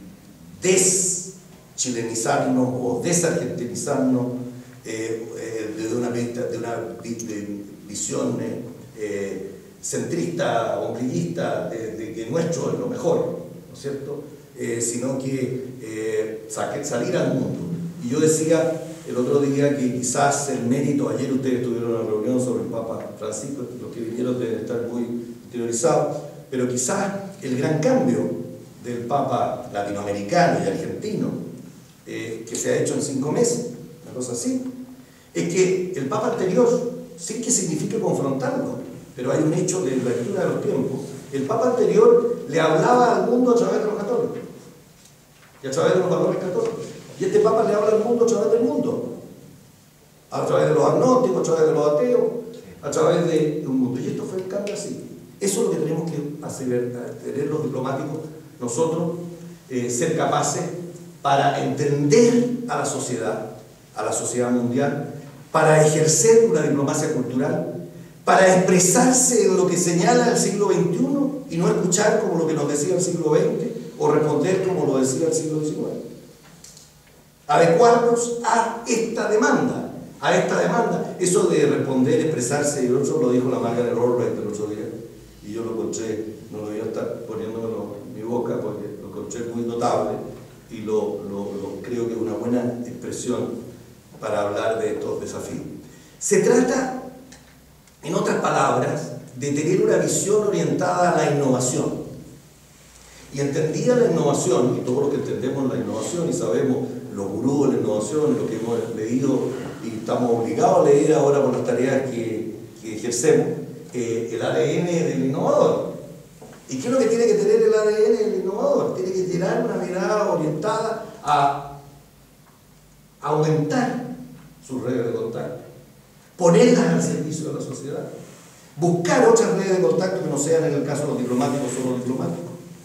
[SPEAKER 1] deschilenizarnos o desargentinizarnos eh, eh, de una, de una de visión eh, centrista, ombliguista, de, de que nuestro es lo mejor, ¿no es cierto? Eh, sino que eh, salir al mundo. Y yo decía el otro día que quizás el mérito, ayer ustedes tuvieron una reunión sobre el Papa Francisco, los que vinieron deben estar muy interiorizados, pero quizás el gran cambio del Papa latinoamericano y argentino, eh, que se ha hecho en cinco meses, una cosa así, es que el Papa anterior, sí que significa confrontarlo, pero hay un hecho de la lectura de los tiempos. El Papa anterior le hablaba al mundo a través de los católicos y a través de los valores católicos. Y este Papa le habla al mundo a través del mundo, a través de los agnósticos, a través de los ateos, a través de un mundo. Y esto fue el cambio así. Eso es lo que tenemos que hacer, tener los diplomáticos, nosotros, eh, ser capaces para entender a la sociedad, a la sociedad mundial, para ejercer una diplomacia cultural, para expresarse en lo que señala el siglo veintiuno y no escuchar como lo que nos decía el siglo veinte o responder como lo decía el siglo diecinueve. Adecuarnos a esta demanda, a esta demanda. Eso de responder, expresarse, y el otro lo dijo la Margaret Albright el otro día, y yo lo encontré, no lo voy a estar poniéndolo en mi boca porque lo encontré muy notable y lo, lo, lo creo que es una buena expresión para hablar de estos desafíos. Se trata, en otras palabras, de tener una visión orientada a la innovación. Y entendida la innovación, y todo lo que entendemos la innovación y sabemos los gurús de la innovación, lo que hemos leído y estamos obligados a leer ahora por las tareas que, que ejercemos, eh, el A D N del innovador. ¿Y qué es lo que tiene que tener el A D N del innovador? Tiene que tener una mirada orientada a aumentar sus redes de contacto, ponerlas al servicio de la sociedad, buscar otras redes de contacto que no sean, en el caso de los diplomáticos, solo diplomáticos,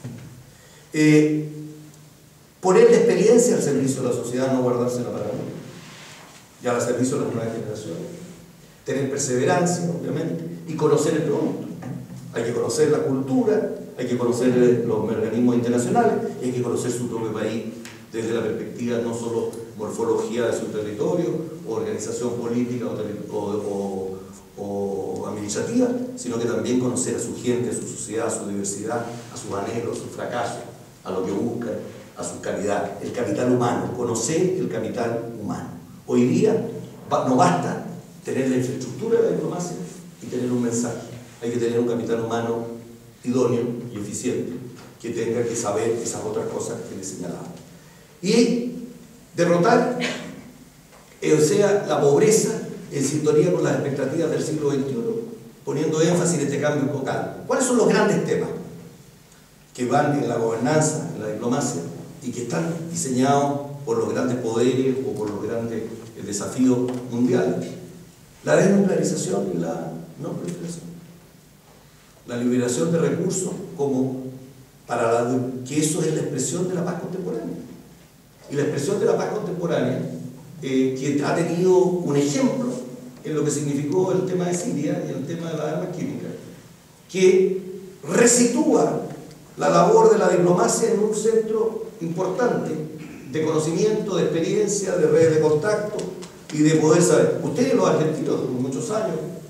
[SPEAKER 1] eh, poner la experiencia al servicio de la sociedad, no guardársela para uno, y al servicio de las nuevas generaciones, tener perseverancia, obviamente, y conocer el producto. Hay que conocer la cultura, hay que conocer los organismos internacionales, y hay que conocer su propio país desde la perspectiva no solo morfología de su territorio, o organización política o, o, o, o administrativa, sino que también conocer a su gente, a su sociedad, a su diversidad, a sus anhelos, a sus fracasos, a lo que buscan, a su calidad, el capital humano, conocer el capital humano. Hoy día no basta tener la infraestructura de la diplomacia y tener un mensaje, hay que tener un capital humano idóneo y eficiente, que tenga que saber esas otras cosas que les señalaba. Y derrotar, eh, o sea, la pobreza en sintonía con las expectativas del siglo veintiuno, poniendo énfasis en este cambio focal. ¿Cuáles son los grandes temas que van en la gobernanza, en la diplomacia, y que están diseñados por los grandes poderes o por los grandes eh, desafíos mundiales? La desnuclearización y la no proliferación. La liberación de recursos como para la, que eso es la expresión de la paz contemporánea. Y la expresión de la paz contemporánea, eh, que ha tenido un ejemplo en lo que significó el tema de Siria y el tema de las armas químicas, que resitúa la labor de la diplomacia en un centro importante de conocimiento, de experiencia, de redes de contacto y de poder saber. Ustedes, los argentinos, por muchos años,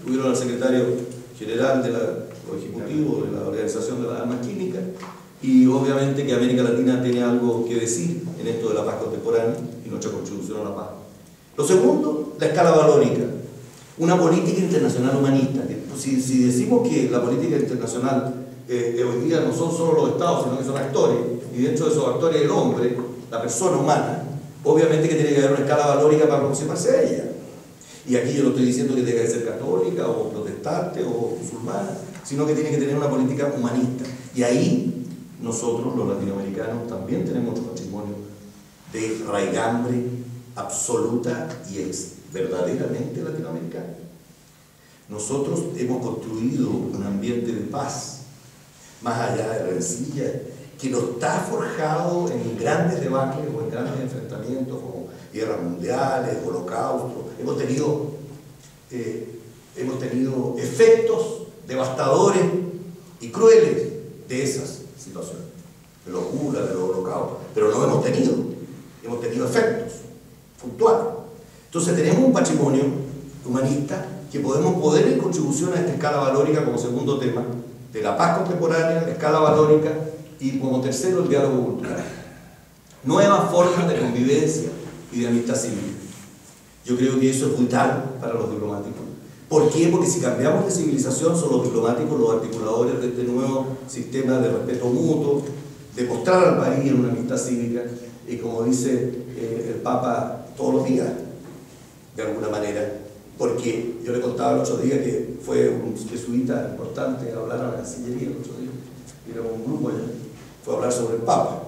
[SPEAKER 1] tuvieron al secretario general de la, o ejecutivo de la Organización de las Armas Químicas, y obviamente que América Latina tiene algo que decir en esto de la paz contemporánea y nuestra contribución a la paz. Lo segundo, la escala valórica, una política internacional humanista. Si, si decimos que la política internacional eh, hoy día no son solo los estados, sino que son actores, y dentro de esos actores el hombre, la persona humana, obviamente que tiene que haber una escala valórica para aproximarse a ella. Y aquí yo no estoy diciendo que tenga que ser católica o protestante o musulmana, sino que tiene que tener una política humanista. Y ahí nosotros, los latinoamericanos, también tenemos un patrimonio de raigambre absoluta y es verdaderamente latinoamericana. Nosotros hemos construido un ambiente de paz, más allá de rencillas, que no está forjado en grandes debates o en grandes enfrentamientos como guerras mundiales, holocaustos. Hemos tenido, eh, hemos tenido efectos devastadores y crueles de esas situaciones, de los gulas, de los holocaustos, pero no hemos tenido, hemos tenido efectos puntuales. Entonces tenemos un patrimonio humanista que podemos poner en contribución a esta escala valórica como segundo tema, de la paz contemporánea, la escala valórica, y como tercero el diálogo cultural. Nuevas formas de convivencia y de amistad civil. Yo creo que eso es vital para los diplomáticos. ¿Por qué? Porque si cambiamos de civilización son los diplomáticos los articuladores de este nuevo sistema de respeto mutuo, de mostrar al país en una amistad cívica, y como dice eh, el Papa, todos los días, de alguna manera. Porque yo le contaba el otro día que fue un jesuita importante a hablar a la Cancillería el otro día, era un grupo allá, fue a hablar sobre el Papa.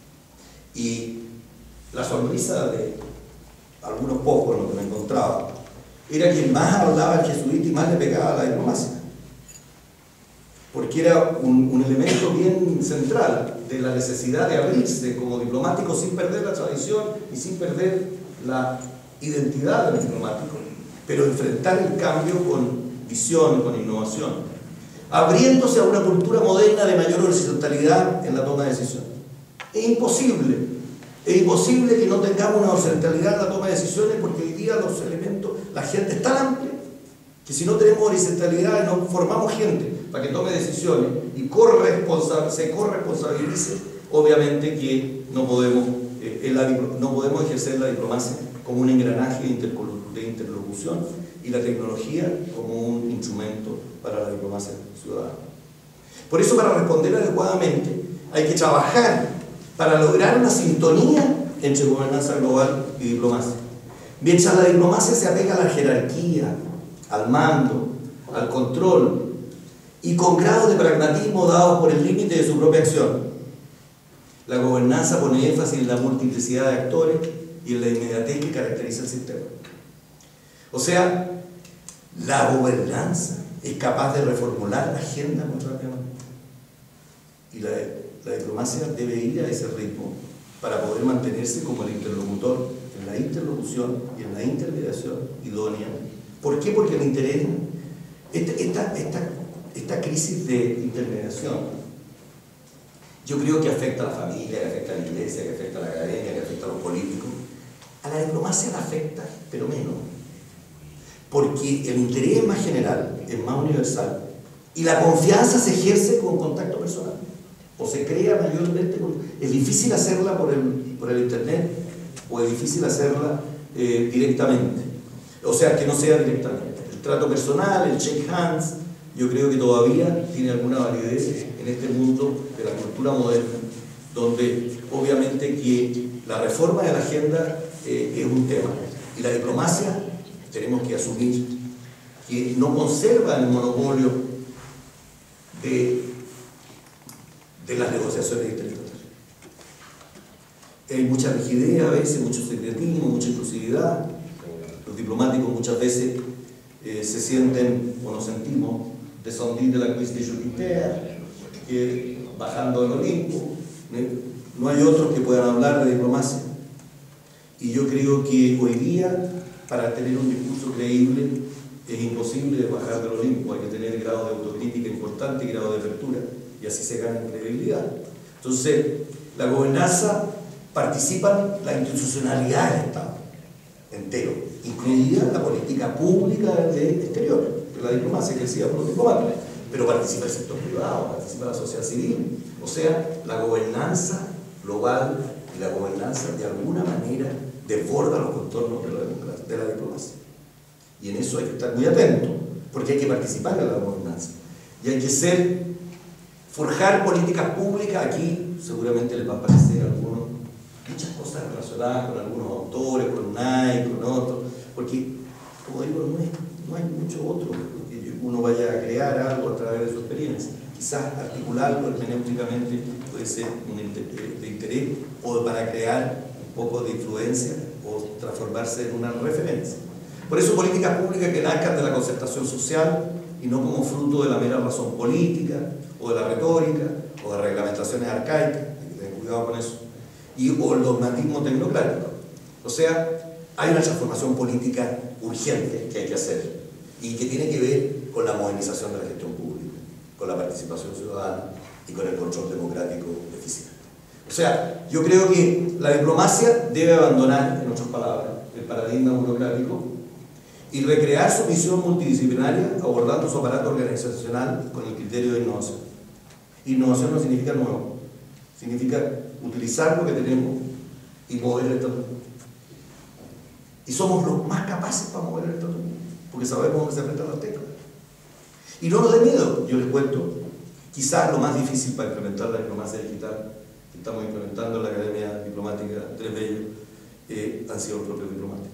[SPEAKER 1] Y la sonrisa de algunos pocos, lo que me encontraba, era quien más hablaba al jesuita y más le pegaba a la diplomacia. Porque era un, un elemento bien central de la necesidad de abrirse como diplomático sin perder la tradición y sin perder la identidad del diplomático, pero enfrentar el cambio con visión, con innovación, abriéndose a una cultura moderna de mayor horizontalidad en la toma de decisiones. Es imposible, es imposible que no tengamos una horizontalidad en la toma de decisiones, porque hoy día los elementos, la gente es tan amplia, que si no tenemos horizontalidad, no formamos gente para que tome decisiones y corresponsa, se corresponsabilice, obviamente que no podemos, eh, la, no podemos ejercer la diplomacia como un engranaje de, de interlocución y la tecnología como un instrumento para la diplomacia ciudadana. Por eso, para responder adecuadamente, hay que trabajar para lograr una sintonía entre gobernanza global y diplomacia. Mientras la diplomacia se apega a la jerarquía, al mando, al control, y con grados de pragmatismo dados por el límite de su propia acción, la gobernanza pone énfasis en la multiplicidad de actores y en la inmediatez que caracteriza el sistema. O sea, la gobernanza es capaz de reformular la agenda muy rápidamente. Y la, la diplomacia debe ir a ese ritmo para poder mantenerse como el interlocutor en la interlocución y en la intermediación idónea. ¿Por qué? Porque el interés, esta, esta, esta, esta crisis de intermediación, yo creo que afecta a la familia, que afecta a la iglesia, que afecta a la academia, que afecta a los políticos. A la diplomacia la afecta, pero menos. Porque el interés es más general, es más universal, y la confianza se ejerce con contacto personal, o se crea mayormente. Con, es difícil hacerla por el, por el internet, o es difícil hacerla eh, directamente. O sea, que no sea directamente. El trato personal, el shake hands, yo creo que todavía tiene alguna validez en este mundo de la cultura moderna, donde obviamente que la reforma de la agenda eh, es un tema, y la diplomacia tenemos que asumir que no conserva el monopolio de, de las negociaciones internacionales. Hay mucha rigidez a veces, mucho secretismo, mucha exclusividad. Los diplomáticos muchas veces eh, se sienten, o nos sentimos, descendir de la cuisse de Jupiter, que bajando del Olimpo, no hay otros que puedan hablar de diplomacia. Y yo creo que hoy día, para tener un discurso creíble, es imposible bajar del Olimpo. Hay que tener grado de autocrítica importante y grado de apertura, y así se gana credibilidad. Entonces, la gobernanza participa la institucionalidad del Estado entero, incluida la política pública de exterior, la diplomacia que decía por los diplomáticos, pero participa el sector privado, participa la sociedad civil, o sea, la gobernanza global y la gobernanza de alguna manera desborda los contornos de la, de la diplomacia. Y en eso hay que estar muy atento, porque hay que participar en la gobernanza. Y hay que ser, forjar políticas públicas. Aquí seguramente les va a parecer a algunos muchas cosas relacionadas con algunos autores, con Nike, con otros, porque, como digo, no, es, no hay mucho otro que uno vaya a crear algo a través de su experiencia. Quizás articularlo hermenéuticamente puede ser un de interés, o para crear un poco de influencia o transformarse en una referencia. Por eso políticas públicas que nazcan de la concertación social y no como fruto de la mera razón política o de la retórica o de reglamentaciones arcaicas, hay que tener cuidado con eso, y o el dogmatismo tecnocrático. O sea, hay una transformación política urgente que hay que hacer y que tiene que ver con la modernización de la gestión pública, con la participación ciudadana y con el control democrático eficiente. O sea, yo creo que la diplomacia debe abandonar, en otras palabras, el paradigma burocrático y recrear su visión multidisciplinaria abordando su aparato organizacional con el criterio de innovación. Innovación no significa nuevo, significa utilizar lo que tenemos y mover el estatuto. Y somos los más capaces para mover el estatuto, porque sabemos dónde se apretan las teclas. Y no nos dé miedo, yo les cuento, quizás lo más difícil para implementar la diplomacia digital que estamos implementando en la Academia Diplomática Andrés Bello eh, han sido los propios diplomáticos.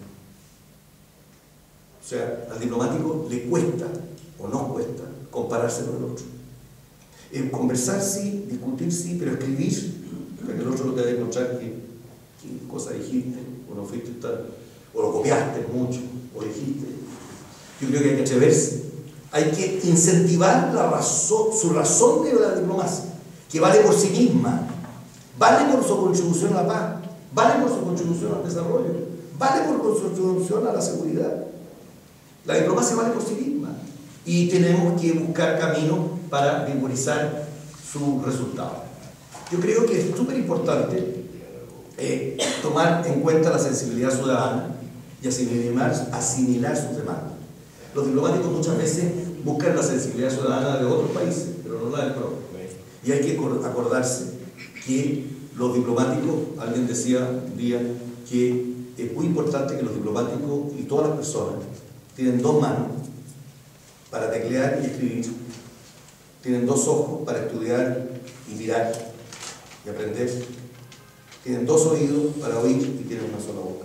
[SPEAKER 1] O sea, al diplomático le cuesta, o nos cuesta, compararse con el otro. Eh, conversar sí, discutir sí, pero escribir, para que el otro no te dé encontrar qué, qué cosa dijiste, o no fuiste tal, o lo copiaste mucho, o dijiste. Yo creo que hay que atreverse, hay que incentivar la razón, su razón de la diplomacia, que vale por sí misma, vale por su contribución a la paz, vale por su contribución al desarrollo, vale por su contribución a la seguridad. La diplomacia vale por sí misma y tenemos que buscar caminos para vigorizar su resultado. Yo creo que es súper importante eh, tomar en cuenta la sensibilidad ciudadana y asimilar, asimilar sus demandas. Los diplomáticos muchas veces buscan la sensibilidad ciudadana de otros países, pero no la del propio. Y hay que acordarse que los diplomáticos, alguien decía un día que es muy importante que los diplomáticos y todas las personas tienen dos manos para teclear y escribir, tienen dos ojos para estudiar y mirar y aprender, tienen dos oídos para oír y tienen una sola boca.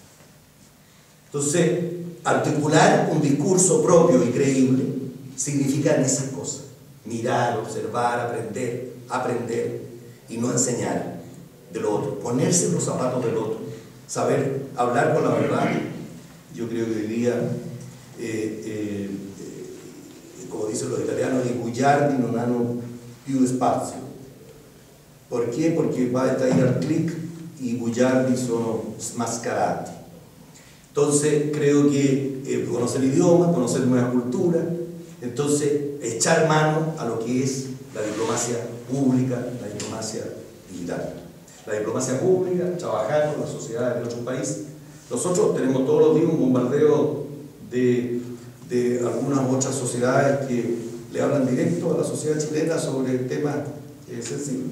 [SPEAKER 1] Entonces, articular un discurso propio y creíble significa esas cosas: mirar, observar, aprender, aprender y no enseñar de lo otro, ponerse en los zapatos del otro, saber hablar con la verdad. Yo creo que hoy día Eh, eh, eh, como dicen los italianos, i bugiardi non hanno più spazio. ¿Por qué? Porque va a estar ahí al clic y bugiardi sono smascarati. Entonces creo que eh, conocer idioma, conocer nuevas culturas, entonces echar mano a lo que es la diplomacia pública, la diplomacia digital. La diplomacia pública, trabajar con las sociedades de otros países. Nosotros tenemos todos los días un bombardeo De, de algunas otras sociedades que le hablan directo a la sociedad chilena sobre temas eh, sensibles.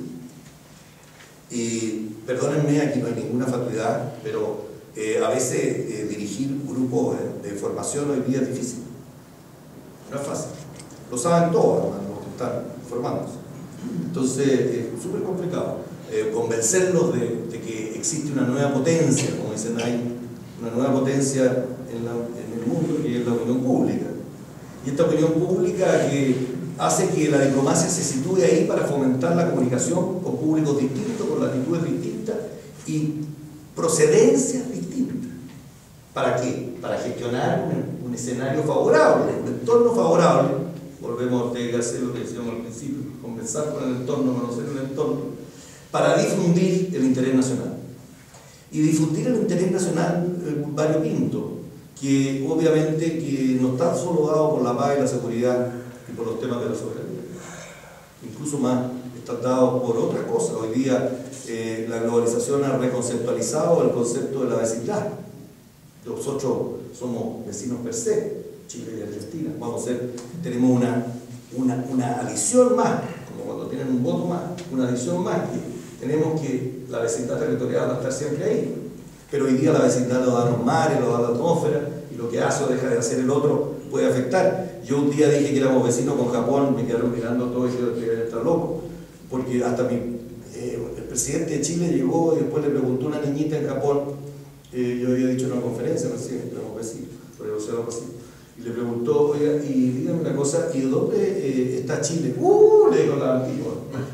[SPEAKER 1] Y perdónenme, aquí no hay ninguna fatuidad, pero eh, a veces eh, dirigir grupos de, de formación hoy día es difícil. No es fácil. Lo saben todos, hermano, los que están formándose. Entonces es súper complicado. Eh, convencerlos de, de que existe una nueva potencia, como dicen ahí, una nueva potencia en, la, en el mundo, que es la opinión pública. Y esta opinión pública que hace que la diplomacia se sitúe ahí para fomentar la comunicación con públicos distintos, con latitudes distintas y procedencias distintas. ¿Para qué? Para gestionar un, un escenario favorable, un entorno favorable. Volvemos a Ortega y Gasset, lo que decíamos al principio, conversar con el entorno, conocer el entorno, para difundir el interés nacional. Y difundir el interés nacional eh, variopinto, que obviamente que no está solo dado por la paz y la seguridad y por los temas de la soberanía, incluso más está dado por otras cosas. Hoy día eh, la globalización ha reconceptualizado el concepto de la vecindad. Nosotros somos vecinos per se, Chile y Argentina. Vamos a ser, tenemos una, una, una adición más, como cuando tienen un voto más, una adición más, que tenemos que la vecindad territorial va a estar siempre ahí. Pero hoy día la vecindad lo dan los mares, lo da la atmósfera, y lo que hace o deja de hacer el otro puede afectar. Yo un día dije que éramos vecinos con Japón, me quedaron mirando todo y dijeron que está loco, porque hasta mi, eh, el presidente de Chile llegó y después le preguntó a una niñita en Japón, eh, yo había dicho en una conferencia recién, éramos vecinos, por el Océano Pacífico, y le preguntó, oiga, y dígame una cosa, ¿y dónde eh, está Chile? ¡Uh! Le dijo la antigua.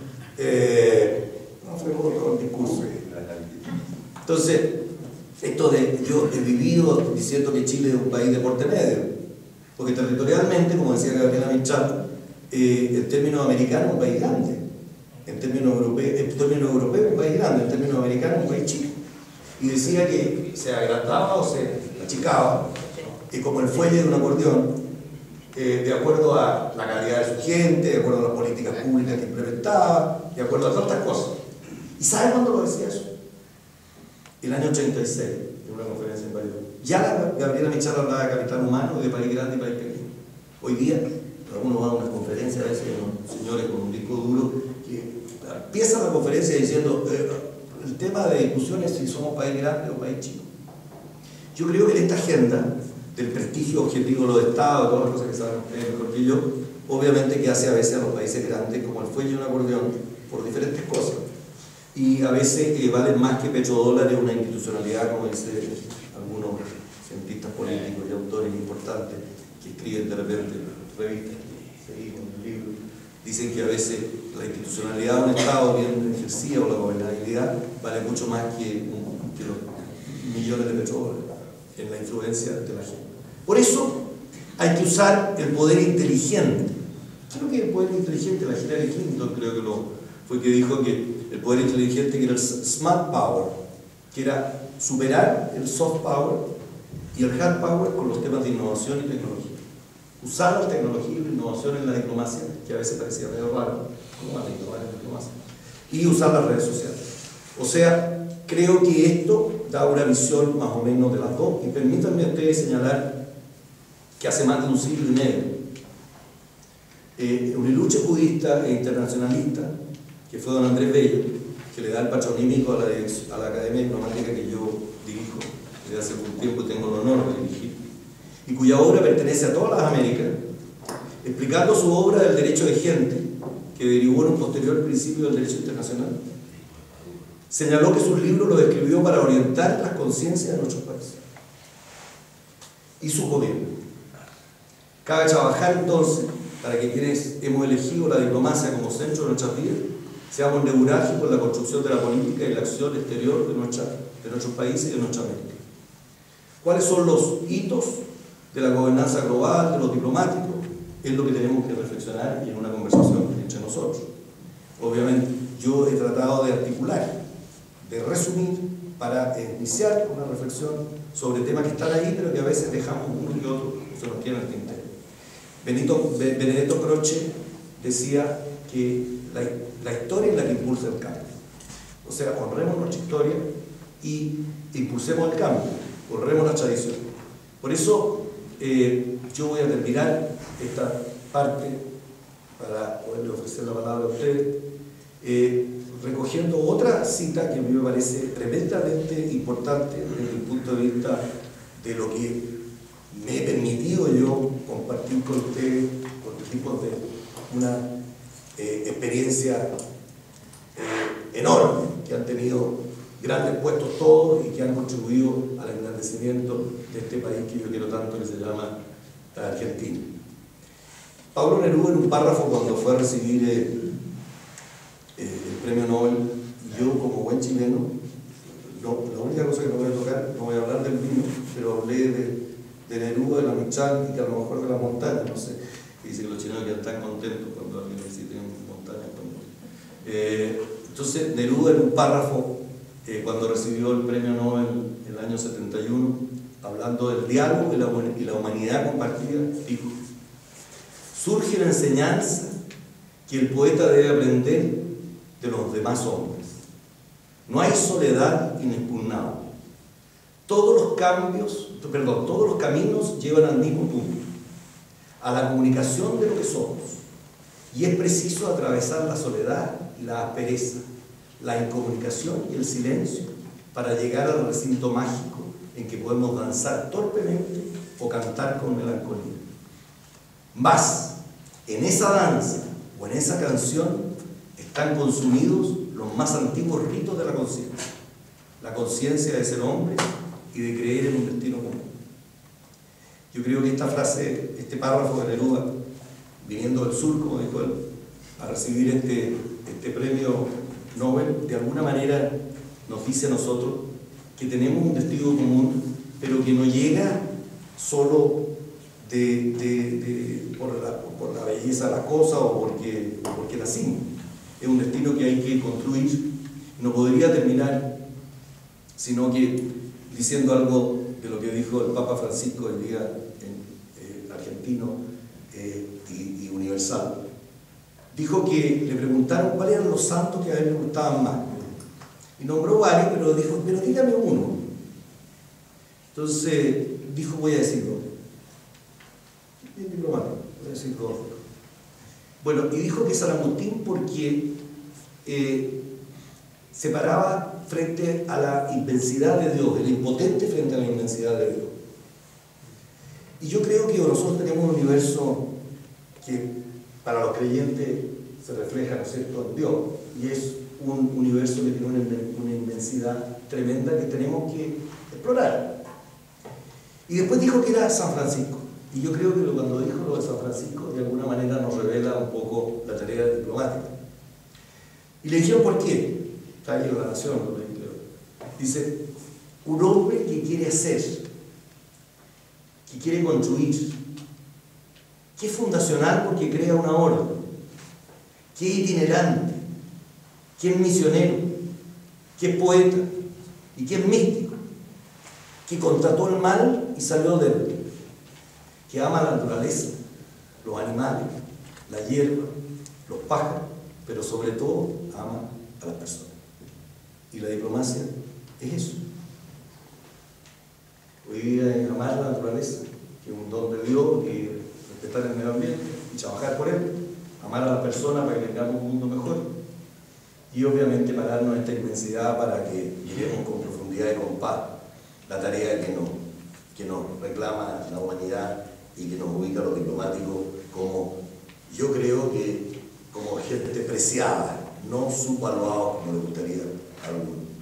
[SPEAKER 1] Eh, no fue como todo el discurso. Entonces, esto de, yo he vivido diciendo que Chile es un país de porte medio, porque territorialmente, como decía Gabriela Mistral, eh, en términos americanos es un país grande, en términos europeos, en términos europeos es un país grande, en términos americanos es un país chico. Y decía que se agrandaba o se achicaba, eh, como el fuelle de un acordeón, eh, de acuerdo a la calidad de su gente, de acuerdo a las políticas públicas que implementaba, de acuerdo a tantas cosas. ¿Y sabe cuándo lo decía eso? El año ochenta y seis, en una conferencia en París. Ya la Gabriela Mistral hablaba de capital humano, de país grande y país pequeño. Hoy día, uno va a unas conferencias, a veces unos señores con un disco duro, que empiezan la conferencia diciendo eh, el tema de discusión es si somos país grande o país chico. Yo creo que en esta agenda del prestigio objetivo de los estados, todas las cosas que saben ustedes mejor que yo, obviamente que hace a veces a los países grandes como el fuelle de un acordeón por diferentes cosas. Y a veces eh, valen más que petrodólares una institucionalidad, como dicen algunos cientistas políticos y autores importantes que escriben de repente revistas que seguimos en el libro. Dicen que a veces la institucionalidad de un Estado bien ejercida o la gobernabilidad vale mucho más que, un, que los millones de petrodólares en la influencia de la gente. Por eso hay que usar el poder inteligente. Creo que el poder inteligente, la Hillary Clinton creo que lo, fue que dijo que el poder inteligente que era el smart power, que era superar el soft power y el hard power con los temas de innovación y tecnología. Usar la tecnología y la innovación en la diplomacia, que a veces parecía medio raro, como van a innovar en la diplomacia, y usar las redes sociales. O sea, creo que esto da una visión más o menos de las dos, y permítanme a ustedes señalar que hace más de un siglo y medio, eh, un lucha budista e internacionalista, que fue don Andrés Bello, que le da el patronímico a la, a la Academia Diplomática que yo dirijo desde hace algún tiempo y tengo el honor de dirigir, y cuya obra pertenece a todas las Américas, explicando su obra del derecho de gente, que derivó en un posterior principio del derecho internacional, señaló que sus libros los escribió para orientar las conciencias de nuestros países y su gobierno. Cabe trabajar entonces para que quienes hemos elegido la diplomacia como centro de nuestras vidas seamos neurálgicos en la construcción de la política y la acción exterior de, nuestra, de nuestros países y de nuestra América. ¿Cuáles son los hitos de la gobernanza global, de los diplomáticos? Es lo que tenemos que reflexionar y en una conversación entre nosotros. Obviamente, yo he tratado de articular, de resumir, para iniciar una reflexión sobre temas que están ahí, pero que a veces dejamos uno y otro, se nos queda en el tintero. Benito, Benedetto Croce decía que la, la historia es la que impulsa el cambio. O sea, honremos nuestra historia y impulsemos el cambio, honremos la tradición. Por eso, eh, yo voy a terminar esta parte para poderle ofrecer la palabra a ustedes, eh, recogiendo otra cita que a mí me parece tremendamente importante desde el punto de vista de lo que me he permitido yo compartir con ustedes, con tipos de una eh, experiencia eh, enorme, que han tenido grandes puestos todos y que han contribuido al engrandecimiento de este país que yo quiero tanto, que se llama Argentina. Pablo Neruda, en un párrafo cuando fue a recibir el, el premio Nobel, y yo como buen chileno, no, la única cosa que no voy a tocar, no voy a hablar del vino, pero hablé de, de Neruda, de la Michan y que a lo mejor de la montaña, no sé, dice que los chilenos quedan tan contentos cuando alguien visiten montañas. Eh, entonces Neruda, en un párrafo, eh, cuando recibió el premio Nobel en el año setenta y uno, hablando del diálogo y la, y la humanidad compartida, dijo: surge la enseñanza que el poeta debe aprender de los demás hombres. No hay soledad inexpugnable. Todos los cambios, perdón, todos los caminos llevan al mismo punto. a la comunicación de lo que somos. Y es preciso atravesar la soledad y la aspereza, la incomunicación y el silencio para llegar al recinto mágico en que podemos danzar torpemente o cantar con melancolía. Mas, en esa danza o en esa canción están consumidos los más antiguos ritos de la conciencia. La conciencia de ser hombre y de creer en un destino común. Yo creo que esta frase, este párrafo de Neruda, viniendo del sur, como dijo él, a recibir este, este premio Nobel, de alguna manera nos dice a nosotros que tenemos un destino común, pero que no llega solo de, de, de, por, la, por la belleza de las cosas o porque, porque nacimos. Es un destino que hay que construir. No podría terminar sino que diciendo algo de lo que dijo el Papa Francisco el día en, eh, argentino eh, y, y universal. Dijo que le preguntaron cuáles eran los santos que a él le gustaban más. Y nombró varios, pero dijo, pero dígame uno. Entonces dijo, voy a decir dos. Bien diplomático, voy a decir dos. Bueno, y dijo que San Agustín porque eh, se paraba frente a la inmensidad de Dios, el impotente frente a la inmensidad de Dios. Y yo creo que nosotros tenemos un universo que para los creyentes se refleja, ¿no es cierto?, en Dios, y es un universo que tiene una, una inmensidad tremenda que tenemos que explorar. Y después dijo que era San Francisco, y yo creo que cuando dijo lo de San Francisco, de alguna manera nos revela un poco la tarea diplomática. Y le dijeron por qué. Está ahí en la Nación, ¿no? Dice, un hombre que quiere hacer, que quiere construir, que es fundacional porque crea una orden, que es itinerante, que es misionero, que es poeta y que es místico, que contrató el mal y salió de él, que ama la naturaleza, los animales, la hierba, los pájaros, pero sobre todo ama a las personas. Y la diplomacia es eso. Hoy día es amar la naturaleza, que es un don de Dios, y respetar el medio ambiente y trabajar por él, amar a las personas para que tengamos un mundo mejor, y obviamente pararnos en esta inmensidad para que lleguemos con profundidad y con paz la tarea que nos, que nos reclama la humanidad y que nos ubica a los diplomáticos como, yo creo que como gente preciada, no subvaluados como le gustaría a algunos.